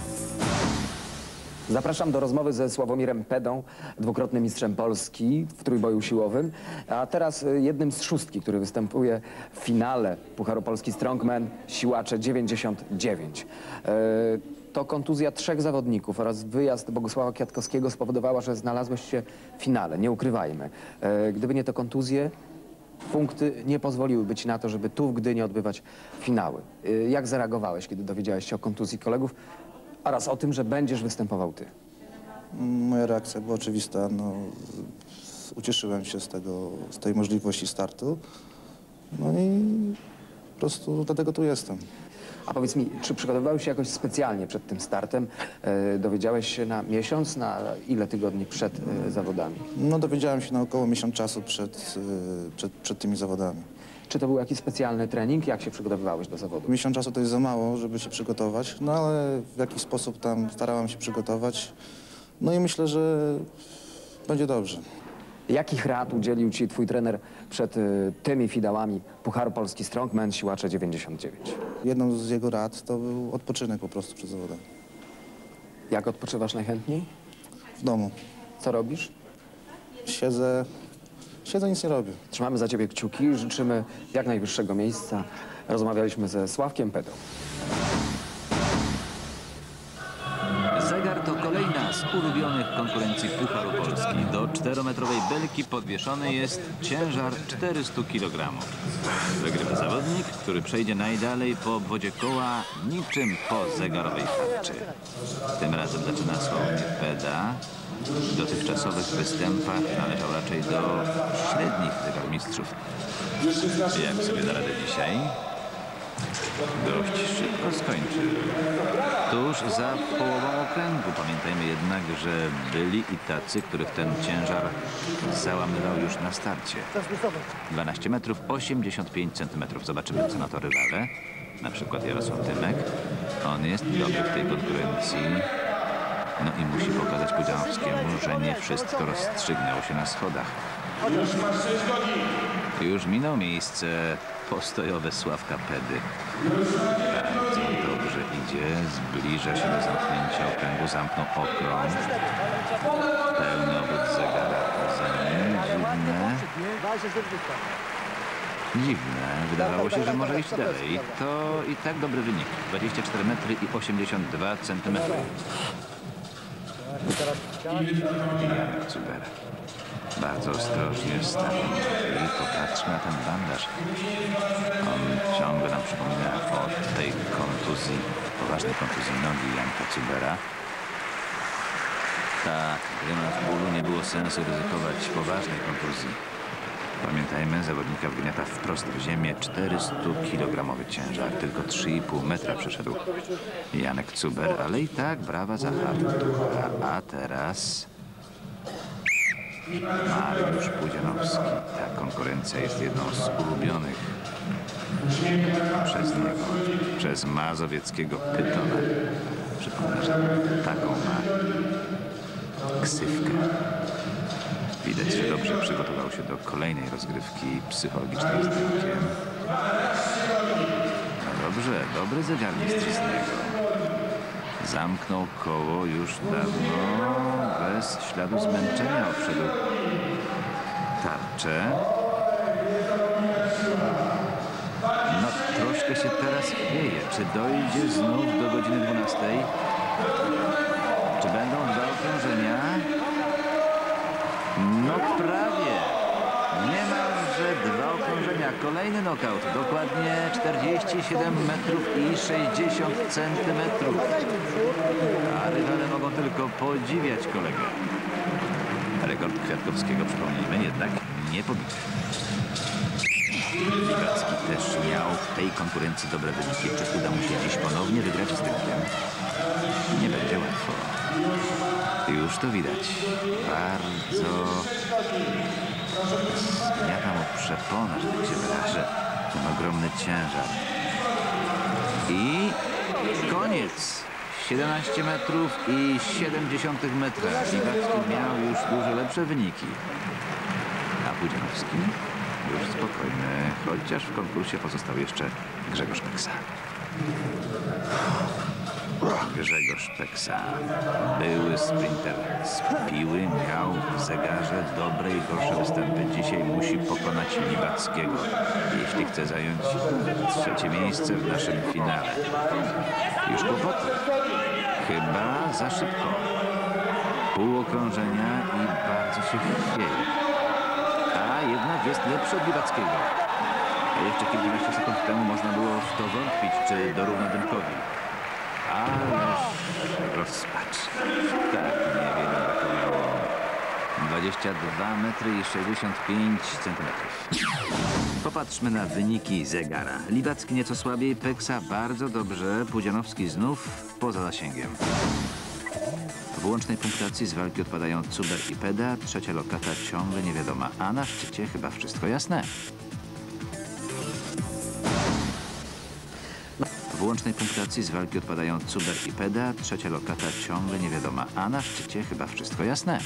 Zapraszam do rozmowy ze Sławomirem Pedą, dwukrotnym mistrzem Polski w trójboju siłowym, a teraz y, jednym z szóstki, który występuje w finale Pucharu Polski Strongman, siłacze dziewięćdziesiąt dziewięć. E, to kontuzja trzech zawodników oraz wyjazd Bogusława Kwiatkowskiego spowodowała, że znalazłeś się w finale, nie ukrywajmy. E, gdyby nie to kontuzje, punkty nie pozwoliłyby ci na to, żeby tu w Gdyni odbywać finały. E, jak zareagowałeś, kiedy dowiedziałeś się o kontuzji kolegów? Oraz o tym, że będziesz występował ty. Moja reakcja była oczywista. No, ucieszyłem się z, tego, z tej możliwości startu. No i po prostu dlatego tu jestem. A powiedz mi, czy przygotowywałeś się jakoś specjalnie przed tym startem? E, dowiedziałeś się na miesiąc, na ile tygodni przed e, zawodami? No, dowiedziałem się na około miesiąc czasu przed, y, przed, przed tymi zawodami. Czy to był jakiś specjalny trening? Jak się przygotowywałeś do zawodu? Miesiąc czasu to jest za mało, żeby się przygotować, no ale w jakiś sposób tam starałem się przygotować. No i myślę, że będzie dobrze. Jakich rad udzielił ci twój trener przed e, tymi finałami Pucharu Polski Strongman, siłacze dziewięćdziesiąt dziewięć? Jedną z jego rad to był odpoczynek po prostu przed zawodem. Jak odpoczywasz najchętniej? W domu. Co robisz? Siedzę, siedzę, nic nie robię. Trzymamy za ciebie kciuki, życzymy jak najwyższego miejsca. Rozmawialiśmy ze Sławkiem Pedą. Zegar to kolejna z ulubionych konkurencji Pucharu Polski. Do czterometrowej belki podwieszony jest ciężar czterysta kilogramów. Wygrywa zawodnik, który przejdzie najdalej po obwodzie koła niczym po zegarowej tarczy. Tym razem zaczyna Sławomir Peda. W dotychczasowych występach należał raczej do średnich zegarmistrzów. Jak sobie da radę dzisiaj? Dość szybko skończył. Tuż za połową okręgu. Pamiętajmy jednak, że byli i tacy, których ten ciężar załamywał już na starcie. dwanaście metrów osiemdziesiąt pięć centymetrów. Zobaczymy, co na to rywale. Na przykład Jarosław Dymek. On jest dobry w tej konkurencji. No i musi pokazać Pudzianowskiemu, że nie wszystko rozstrzygnęło się na schodach. Już minął miejsce postojowe Sławka Pedy. Bardzo dobrze idzie, zbliża się do zamknięcia okręgu, zamknął okrąg. Pełny obrót zegara za nim, dziwne. Dziwne, wydawało się, że może iść dalej. To i tak dobry wynik, dwadzieścia cztery metry i osiemdziesiąt dwa centymetry. Janek Cuber. Bardzo ostrożnie stanie i popatrzmy na ten bandaż. On ciągle nam przypomina o tej kontuzji, poważnej kontuzji nogi Janka Cubera. Tak, gdyby w bólu nie było sensu ryzykować poważnej kontuzji. Pamiętajmy, zawodnika wgniata wprost w ziemię czterystukilogramowy ciężar. Tylko trzy i pół metra przeszedł Janek Cuber, ale i tak brawa za Hartucha. A teraz Mariusz Pudzianowski. Ta konkurencja jest jedną z ulubionych przez niego, przez mazowieckiego Pytona. Przypomnę, że taką ma ksywkę. Widać, że dobrze przygotował się do kolejnej rozgrywki psychologicznej z Dymkiem. No dobrze, dobry zegarmistrz z niego. Zamknął koło już dawno, bez śladu zmęczenia obszedł tarczę. No troszkę się teraz chwieje. Czy dojdzie znów do godziny dwunastej? Czy będą dwa okrążenia? No prawie. Niemalże dwa okrążenia. Kolejny knockout. Dokładnie czterdzieści siedem metrów i sześćdziesiąt centymetrów. A rywale mogą tylko podziwiać kolegę. Rekord Kwiatkowskiego, przypomnijmy, jednak nie pobity. Libacki też miał w tej konkurencji dobre wyniki. Czy uda mu się dziś ponownie wygrać z Dymkiem? Nie będzie łatwo. Już to widać. Bardzo zmiata mu przepona, że tak się wyrażę. Ten ogromny ciężar. I koniec. siedemnaście metrów i siedem dziesiątych metra. Libacki miał już dużo lepsze wyniki. A Pudzianowski już spokojny, chociaż w konkursie pozostał jeszcze Grzegorz Peksa. Grzegorz Peksa, były sprinter z Piły, miał w zegarze dobre i gorsze występy. Dzisiaj musi pokonać Libackiego, jeśli chce zająć trzecie miejsce w naszym finale. Już kłopoty. Chyba za szybko. Pół okrążenia i bardzo się chwieje. A jednak jest lepszy od Libackiego. A jeszcze kilkanaście sekund temu można było w to wątpić, czy dorówna Dymkowi. Ależ rozpacz. Tak niewiele brakowało. dwadzieścia dwa metry i sześćdziesiąt pięć centymetrów. Popatrzmy na wyniki zegara. Libacki nieco słabiej, Peksa bardzo dobrze, Pudzianowski znów poza zasięgiem. W łącznej punktacji z walki odpadają Cuber i Peda, trzecia lokata ciągle niewiadoma, a na szczycie chyba wszystko jasne. W łącznej punktacji z walki odpadają Cuber i Peda, trzecia lokata ciągle niewiadoma, a na szczycie chyba wszystko jasne.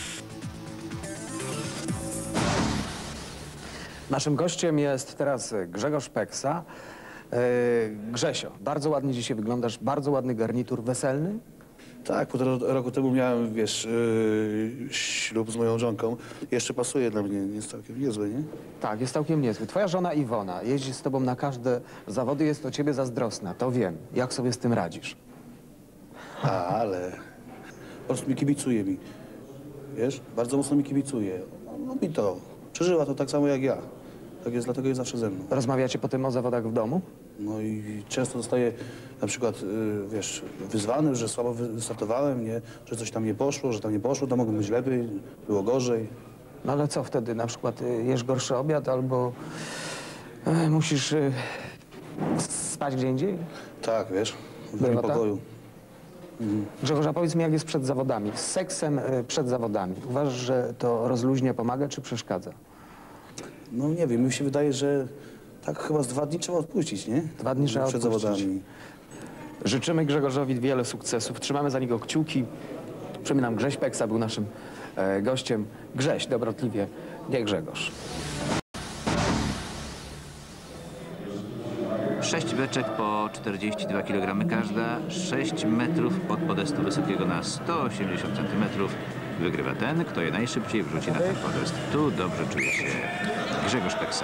Naszym gościem jest teraz Grzegorz Peksa. Yy, Grzesio, bardzo ładnie dzisiaj wyglądasz, bardzo ładny garnitur weselny. Tak, półtora roku temu miałem, wiesz, yy, ślub z moją żonką. Jeszcze pasuje dla mnie, jest całkiem niezły, nie? Tak, jest całkiem niezły. Twoja żona Iwona jeździ z tobą na każde zawody, jest o ciebie zazdrosna, to wiem. Jak sobie z tym radzisz? A, ale po prostu mi kibicuje mi, wiesz? Bardzo mocno mi kibicuje. Lubi to, przeżywa to tak samo jak ja. Tak jest, dlatego jest zawsze ze mną. Rozmawiacie potem o zawodach w domu? No i często zostaję na przykład, yy, wiesz, wyzwany, że słabo wystartowałem, nie? Że coś tam nie poszło, że tam nie poszło, to mogło być lepiej, było gorzej. No ale co wtedy? Na przykład y, jesz gorszy obiad albo y, musisz y, spać gdzie indziej? Tak, wiesz, w Bywa moim tak? pokoju. Grzegorz, a powiedz mi, jak jest przed zawodami? Z seksem y, przed zawodami. Uważasz, że to rozluźnia, pomaga czy przeszkadza? No nie wiem, mi się wydaje, że tak chyba z dwa dni trzeba odpuścić, nie? Dwa dni trzeba Przed odpuścić. zawodami. Życzymy Grzegorzowi wiele sukcesów. Trzymamy za niego kciuki. Przypominam, Grześ Peksa był naszym e, gościem. Grześ, dobrotliwie, nie Grzegorz. Sześć beczek po czterdzieści dwa kilogramy każda, sześć metrów od podestu wysokiego na sto osiemdziesiąt centymetrów. Wygrywa ten, kto je najszybciej wrzuci na ten podest. Tu dobrze czuje się Grzegorz Peksa.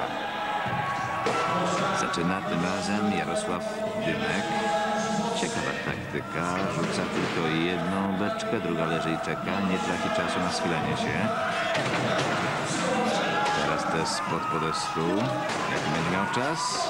Zaczyna tym razem Jarosław Dymek. Ciekawa taktyka. Rzuca tylko jedną beczkę, druga leży i czeka. Nie traci czasu na schylenie się. Teraz też spod podestu. Jak będzie miał czas?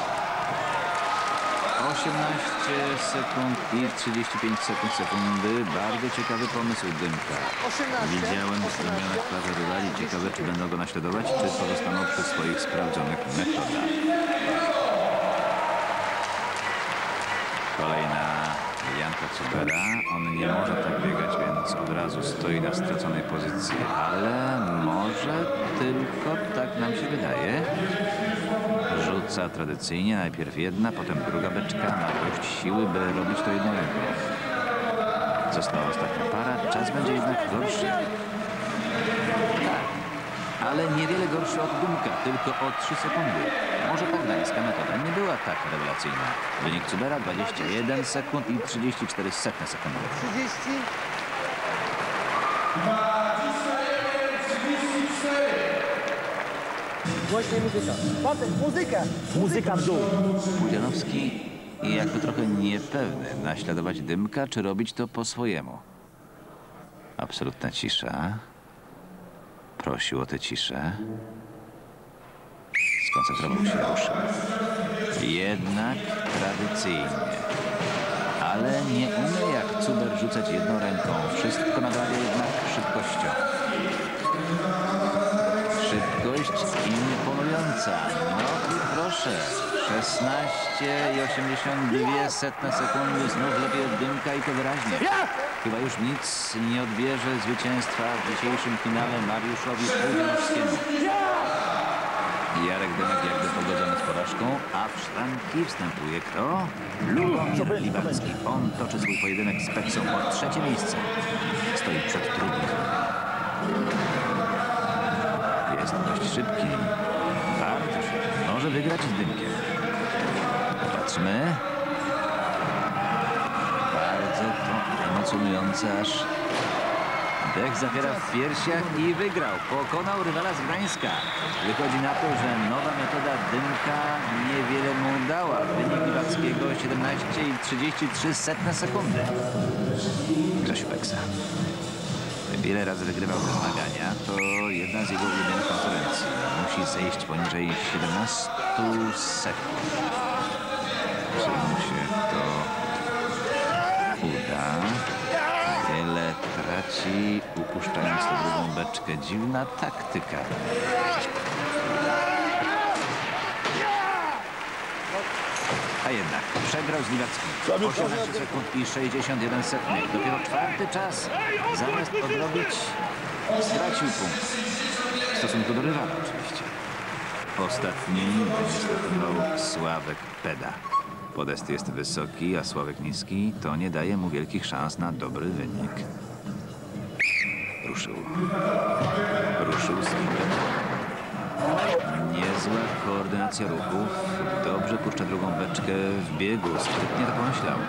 osiemnaście sekund i trzydzieści pięć sekund sekundy. Bardzo ciekawy pomysł Dymka. Widziałem zdumione twarze rywali. Ciekawe, czy będą go naśladować, czy pozostaną przy swoich sprawdzonych metodach. Kolejna Janka Cubera. On nie może tak biegać, więc od razu stoi na straconej pozycji, ale może tylko tak nam się wydaje. Rzuca tradycyjnie, najpierw jedna, potem druga beczka, ma dość siły, by robić to jedną ręką. Została ostatnia para, czas będzie jednak gorszy. Tak, ale niewiele gorszy od Dymka, tylko o trzy sekundy. Może ta gdańska metoda nie była tak rewelacyjna. Wynik Cubera dwadzieścia jeden sekund i trzydzieści cztery setne sekundy. trzydzieści. Głośniej muzyka. Potem muzykę. Muzyka w dół. Budzianowski jakby trochę niepewny, naśladować Dymka, czy robić to po swojemu. Absolutna cisza. Prosił o tę ciszę. Skoncentrował się, ruszył. Jednak tradycyjnie. Ale nie umie jak Cuber rzucać jedną ręką. Wszystko nadaje jednak szybkością. Szybkość imponująca. No i proszę. szesnaście i osiemdziesiąt dwie setne sekundy. Znów lepiej od Dymka i to wyraźnie. Chyba już nic nie odbierze zwycięstwa w dzisiejszym finale Mariuszowi Budzianowskiemu. Jarek Dymek jakby pogodzony z porażką, a w szranki wstępuje kto? Lubomir Liwacki. On toczy swój pojedynek z Peksą o trzecie miejsce. Stoi przed trudnym. Jest dość szybki. Bardzo szybki. Może wygrać z Dymkiem. Patrzmy. Bardzo to emocjonujące, aż dech zapiera w piersiach i wygrał. Pokonał rywala z Gdańska. Wychodzi na to, że nowa metoda Dymka niewiele mu dała. Wynik Liwackiego siedemnaście i trzydzieści trzy setne sekundy. Grzesiu Peksa. Wiele razy wygrywał te zmagania. To jedna z jego ulubionych konkurencji. Musi zejść poniżej siedemnastu sekund. Czy mu się to uda? Wiele traci, upuszczając tę drugą beczkę. Dziwna taktyka. A jednak przegrał z Liwackim. osiemnaście sekund i sześćdziesiąt jeden setnych. Dopiero czwarty czas. Zamiast odrobić, stracił punkt. W stosunku do rywala oczywiście. Ostatni będzie startował Sławek Peda. Podest jest wysoki, a Sławek niski. To nie daje mu wielkich szans na dobry wynik. Ruszył. Ruszył z filmem. Niezła koordynacja ruchów. Dobrze puszcza drugą beczkę w biegu. Sprytnie to pomyślał.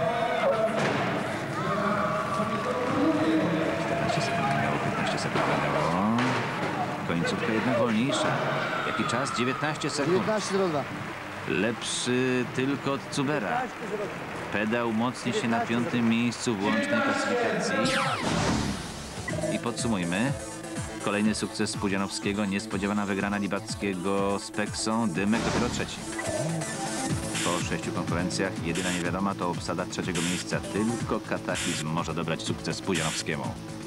czternaście sekund minęło, piętnaście sekund minęło. Końcówka jednak wolniejsza. Jaki czas? dziewiętnaście sekund. dziewiętnaście zero dwa. Lepszy tylko od Cubera. Pedał mocni się na piątym miejscu w łącznej klasyfikacji. I podsumujmy. Kolejny sukces Budzianowskiego, niespodziewana wygrana Liwackiego z Peksą, Dymek dopiero trzeci. Po sześciu konkurencjach jedyna niewiadoma to obsada trzeciego miejsca. Tylko kataklizm może dobrać sukces Budzianowskiemu.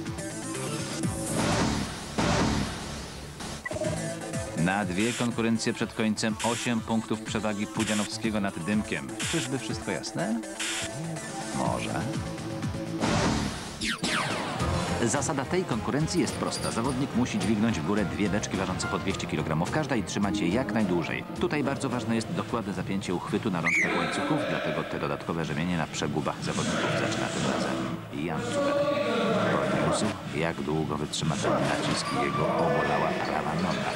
Na dwie konkurencje przed końcem osiem punktów przewagi Budzianowskiego nad Dymkiem. Czyżby wszystko jasne? Może. Zasada tej konkurencji jest prosta. Zawodnik musi dźwignąć w górę dwie beczki ważące po dwieście kilogramów każda i trzymać je jak najdłużej. Tutaj bardzo ważne jest dokładne zapięcie uchwytu na rączkach łańcuchów, dlatego te dodatkowe rzemienie na przegubach zawodników zaczyna tym razem Jan Cuber. Podniósł, jak długo wytrzyma ten nacisk i jego obolała prawa noga.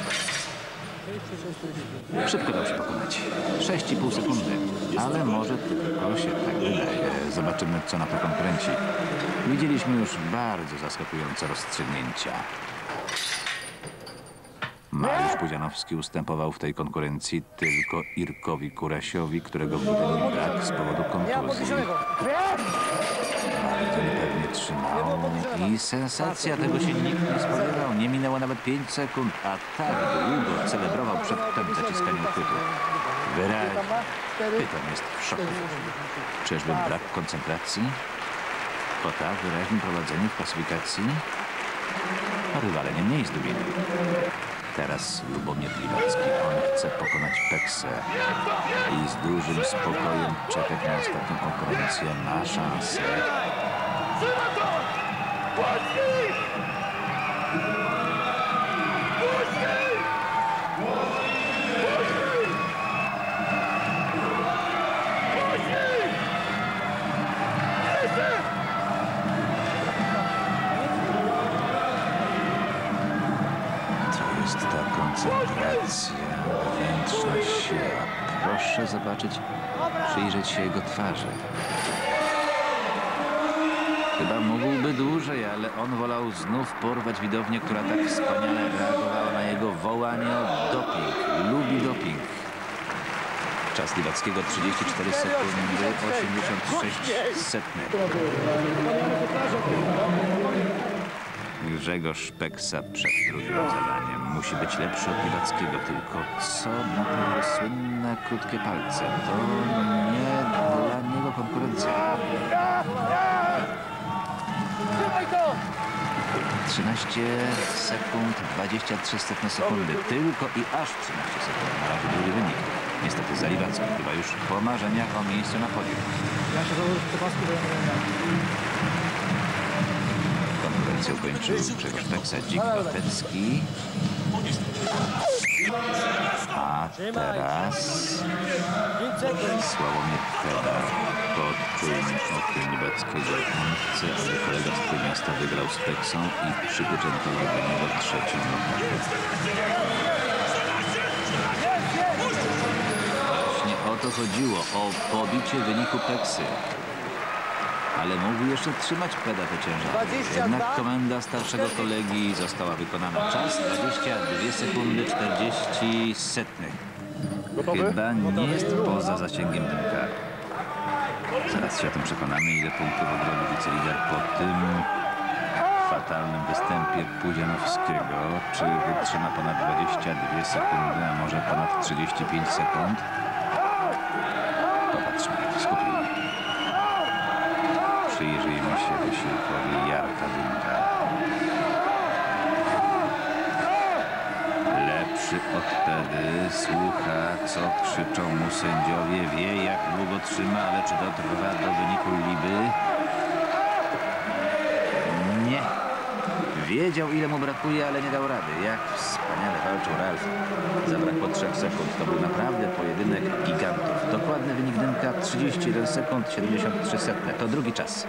Szybko dał się pokonać. sześć i pół sekundy. Ale może tylko się tak wydaje. Zobaczymy, co na to konkurenci. Widzieliśmy już bardzo zaskakujące rozstrzygnięcia. Mariusz Budzianowski ustępował w tej konkurencji tylko Irkowi Kurasiowi, którego w budyni brak z powodu kontuzji. Bardzo niepewnie trzymał i sensacja, tego się nikt nie spodziewał. Nie minęło nawet pięć sekund, a tak długo celebrował przedtem zaciskanie uchwytu. Wyraźnie. Pyton jest w szoku. Czyżby brak koncentracji? Kota w wyraźnym prowadzeniu w klasyfikacji? A rywale nie mniej zdumieni. Teraz Lubomir Libacki. On chce pokonać Peksę i z dużym spokojem czekać na ostatnią konkurencję. Ma szansę. To jest ta koncentracja, wewnętrzna siła. Proszę zobaczyć, przyjrzeć się jego twarzy. Chyba mógłby dłużej, ale on wolał znów porwać widownię, która tak wspaniale reagowała na jego wołanie o doping. Lubi doping. Czas Libackiego trzydzieści cztery sekundy, osiemdziesiąt sześć setnych. Grzegorz Peksa przed drugim zadaniem. Musi być lepszy od Libackiego, tylko co na te słynne krótkie palce? To nie dla niego konkurencja. trzynaście sekund, dwadzieścia trzy setne sekundy. Tylko i aż trzynaście sekund. Na razie drugi wynik. Niestety za Libackim chyba już po marzeniach o miejscu na podium. Konkurencję ukończył Grzegorz Peksa, Dzik Patecki. A teraz Sławomir Feda pod czujnym okiem Libackiego. On chce, aby kolega z Trójmiasta wygrał z Peksą i przypieczętował do niego trzecią lokatę. Właśnie o to chodziło, o pobicie wyniku Peksy. Ale mógł jeszcze trzymać Feda te ciężary. Jednak komenda starszego kolegi została wykonana. Czas dwadzieścia dwie sekundy czterdzieści setnych. Chyba nie jest poza zasięgiem dymka. Zaraz się o tym przekonamy, ile punktów odrobi wicelider po tym fatalnym występie Pudzianowskiego. Czy wytrzyma ponad dwadzieścia dwie sekundy, a może ponad trzydzieści pięć sekund? Popatrzmy, skupimy. Przyjrzyjmy się wysiłkowi Jarka Dymka. Lepszy od wtedy, słucha, co krzyczą mu sędziowie, wie, jak długo trzyma, ale czy dotrwa do wyniku Liby? Nie. Wiedział, ile mu brakuje, ale nie dał rady. Jak wspaniale walczył Ralf. Zabrakło trzech sekund. To był naprawdę pojedynek gigantów. Dokładny wynik Dymka trzydzieści jeden sekund, siedemdziesiąt trzy setne. To drugi czas.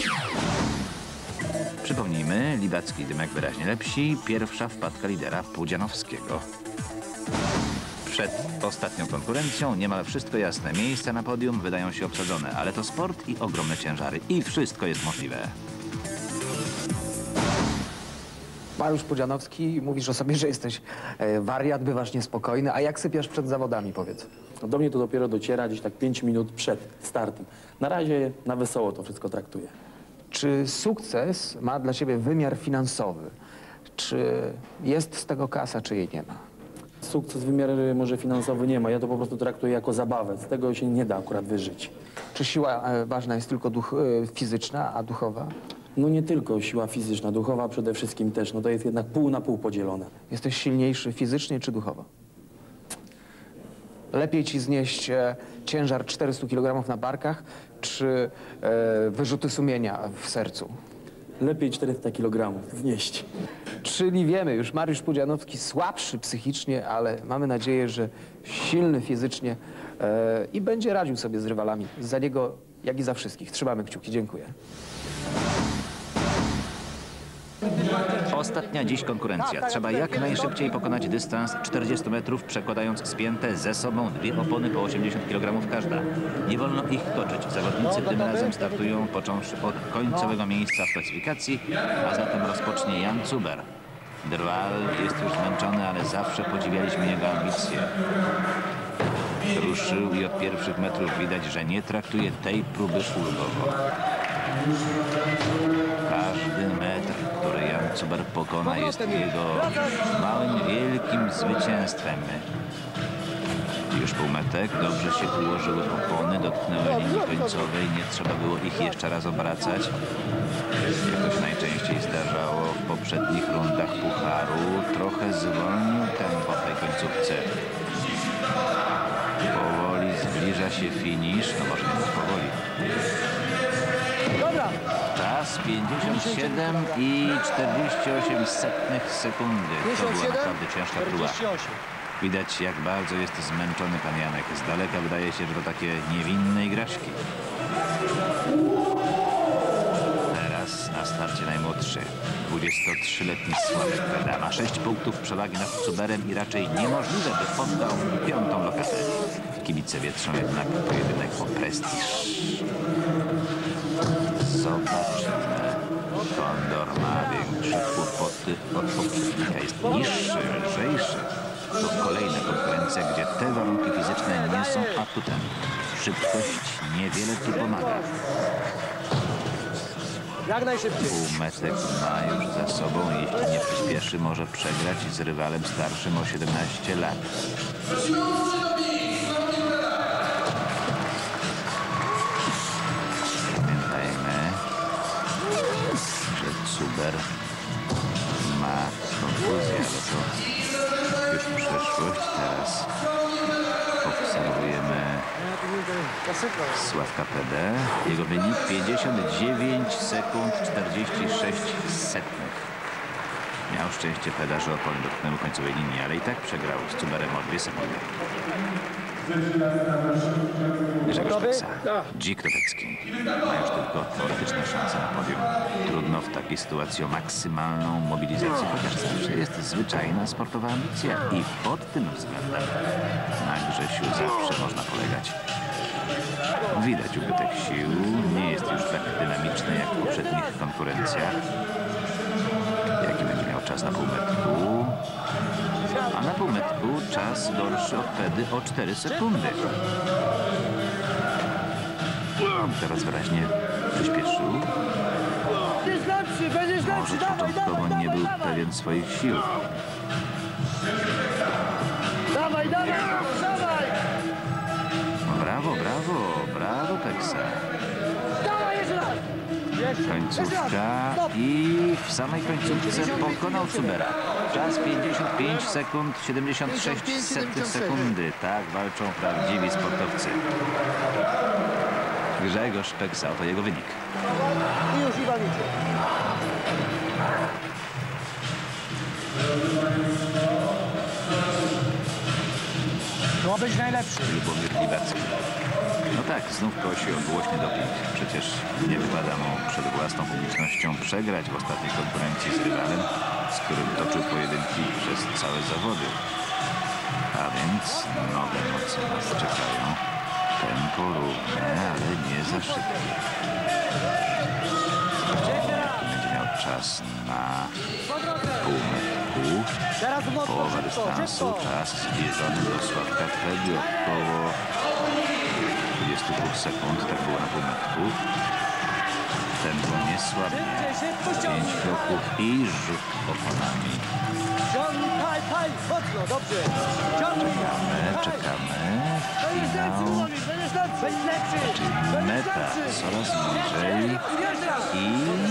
Przypomnijmy, Libacki i Dymek wyraźnie lepsi. Pierwsza wpadka lidera Pudzianowskiego. Przed ostatnią konkurencją niemal wszystko jasne. Miejsca na podium wydają się obsadzone, ale to sport i ogromne ciężary. I wszystko jest możliwe. Mariusz Pudzianowski, mówisz o sobie, że jesteś e, wariat, bywasz niespokojny. A jak sypiasz przed zawodami, powiedz? Do mnie to dopiero dociera gdzieś tak pięć minut przed startem. Na razie na wesoło to wszystko traktuję. Czy sukces ma dla ciebie wymiar finansowy? Czy jest z tego kasa, czy jej nie ma? Sukces wymiar może finansowy nie ma, ja to po prostu traktuję jako zabawę. Z tego się nie da akurat wyżyć. Czy siła e, ważna jest tylko duch, e, fizyczna, a duchowa? No nie tylko siła fizyczna, duchowa przede wszystkim też. No to jest jednak pół na pół podzielone. Jesteś silniejszy fizycznie czy duchowo? Lepiej ci znieść e, ciężar czterysta kilogramów na barkach, czy e, wyrzuty sumienia w sercu? Lepiej czterysta kilogramów znieść. Czyli wiemy już, Mariusz Pudzianowski słabszy psychicznie, ale mamy nadzieję, że silny fizycznie e, i będzie radził sobie z rywalami. Za niego, jak i za wszystkich. Trzymamy kciuki. Dziękuję. Ostatnia dziś konkurencja. Trzeba jak najszybciej pokonać dystans czterdzieści metrów, przekładając spięte ze sobą dwie opony po osiemdziesiąt kilogramów każda. Nie wolno ich toczyć. Zawodnicy tym razem startują począwszy od końcowego miejsca w klasyfikacji, a zatem rozpocznie Jan Zuber. Drwal jest już zmęczony, ale zawsze podziwialiśmy jego ambicje. Ruszył i od pierwszych metrów widać, że nie traktuje tej próby ulgowo. Każdy metr, który Jan Zuber pokona, jest jego małym, wielkim zwycięstwem. Już półmetek, dobrze się ułożyły opony, dotknęły linii końcowej, nie trzeba było ich jeszcze raz obracać. Jak to się najczęściej zdarzało w poprzednich rundach pucharu, trochę zwolnił tempo w tej końcówce. Powoli zbliża się finisz, no może nie tak powoli. Dobra. Czas pięćdziesiąt siedem i czterdzieści osiem setnych sekundy. To była naprawdę ciężka próba. czterdzieści osiem. Widać, jak bardzo jest zmęczony pan Janek. Z daleka wydaje się, że to takie niewinne igraszki. Teraz na starcie najmłodszy. dwudziestotrzyletni Sławek Peda ma sześć punktów przewagi nad Cuberem i raczej niemożliwe, by poddał piątą lokatę. Kibice wietrzą jednak pojedynek o prestiż. Zobaczymy. Kondor ma większe kłopoty od poprzednika. Jest niższy, lżejszy. To kolejna konkurencja, gdzie te warunki fizyczne nie są atutem. Szybkość niewiele tu pomaga. Jak najszybciej. Półmetek ma już za sobą. Jeśli nie przyspieszy, może przegrać z rywalem starszym o siedemnaście lat. Pamiętajmy, że Cuber ma kontuzję, ale to już przeszłość. Teraz obserwujemy Sławka Pedę. Jego wynik pięćdziesiąt dziewięć sekund czterdzieści sześć setnych. Miał szczęście Peda, że opony dotknęły końcowej linii, ale i tak przegrał z Cuberem o dwie sekundy. Grzegorz Peksa, Dzik Rotecki ma już tylko teoretyczne szanse na podium. Trudno w takiej sytuacji o maksymalną mobilizację, chociaż zawsze jest zwyczajna sportowa ambicja i pod tym względem na Grzesiu zawsze można polegać. Widać ubytek sił, nie jest już tak dynamiczny jak w poprzednich konkurencjach. Jaki będzie miał czas na półmetku? A na półmetku czas gorszy od Pedy o cztery sekundy. Teraz wyraźnie przyspieszył. Będziesz lepszy, będziesz Może lepszy, dawaj, początkowo dawaj, nie był dawaj, pewien swoich sił. dawaj, dawaj, dawaj, Brawo, brawo, brawo Peksa. dawaj, jeszcze raz. Końcówka i w samej końcówce pokonał Cubera. Czas pięćdziesiąt pięć sekund siedemdziesiąt sześć setnych sekundy. Tak walczą prawdziwi sportowcy. Grzegorz Peksa, oto jego wynik. I już Iwanicie. To ma być najlepszy. Lubomir Libacki. No tak, znów prosi o głośny doping. Przecież nie wypada mu przed własną publicznością przegrać w ostatniej konkurencji z rywalem, z którym toczył pojedynki przez całe zawody. A więc nowe moce nas czekają. Tempo równe, ale nie za szybkie. Jaki będzie miał czas na półmetku. Połowa dystansu, czas zbliżony do Sławka Pedy, około dwudziestu dwóch sekund, tak było na półmetku. Tempo nie słabnie. Pięć kroków i rzut oponami. Ciągnij, paj, paj, mocno, dobrze. Ciągnij. Czekamy, czekamy. Finał, Będziesz lepszy, będziesz lepszy. czyli meta coraz bliżej i...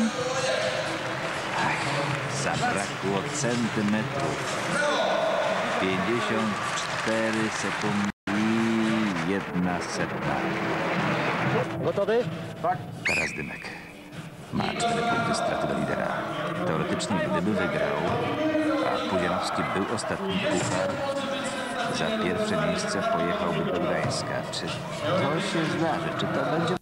Ach, zabrakło centymetrów. pięćdziesiąt cztery sekundy i jedna setna. Gotowy? Tak. Teraz Dymek. Ma cztery punkty straty do lidera. Teoretycznie, gdyby wygrał, a Pudzianowski był ostatni puchar, za pierwsze miejsce pojechałby do Gdańska. Czy to się zdarzy? Czy to będzie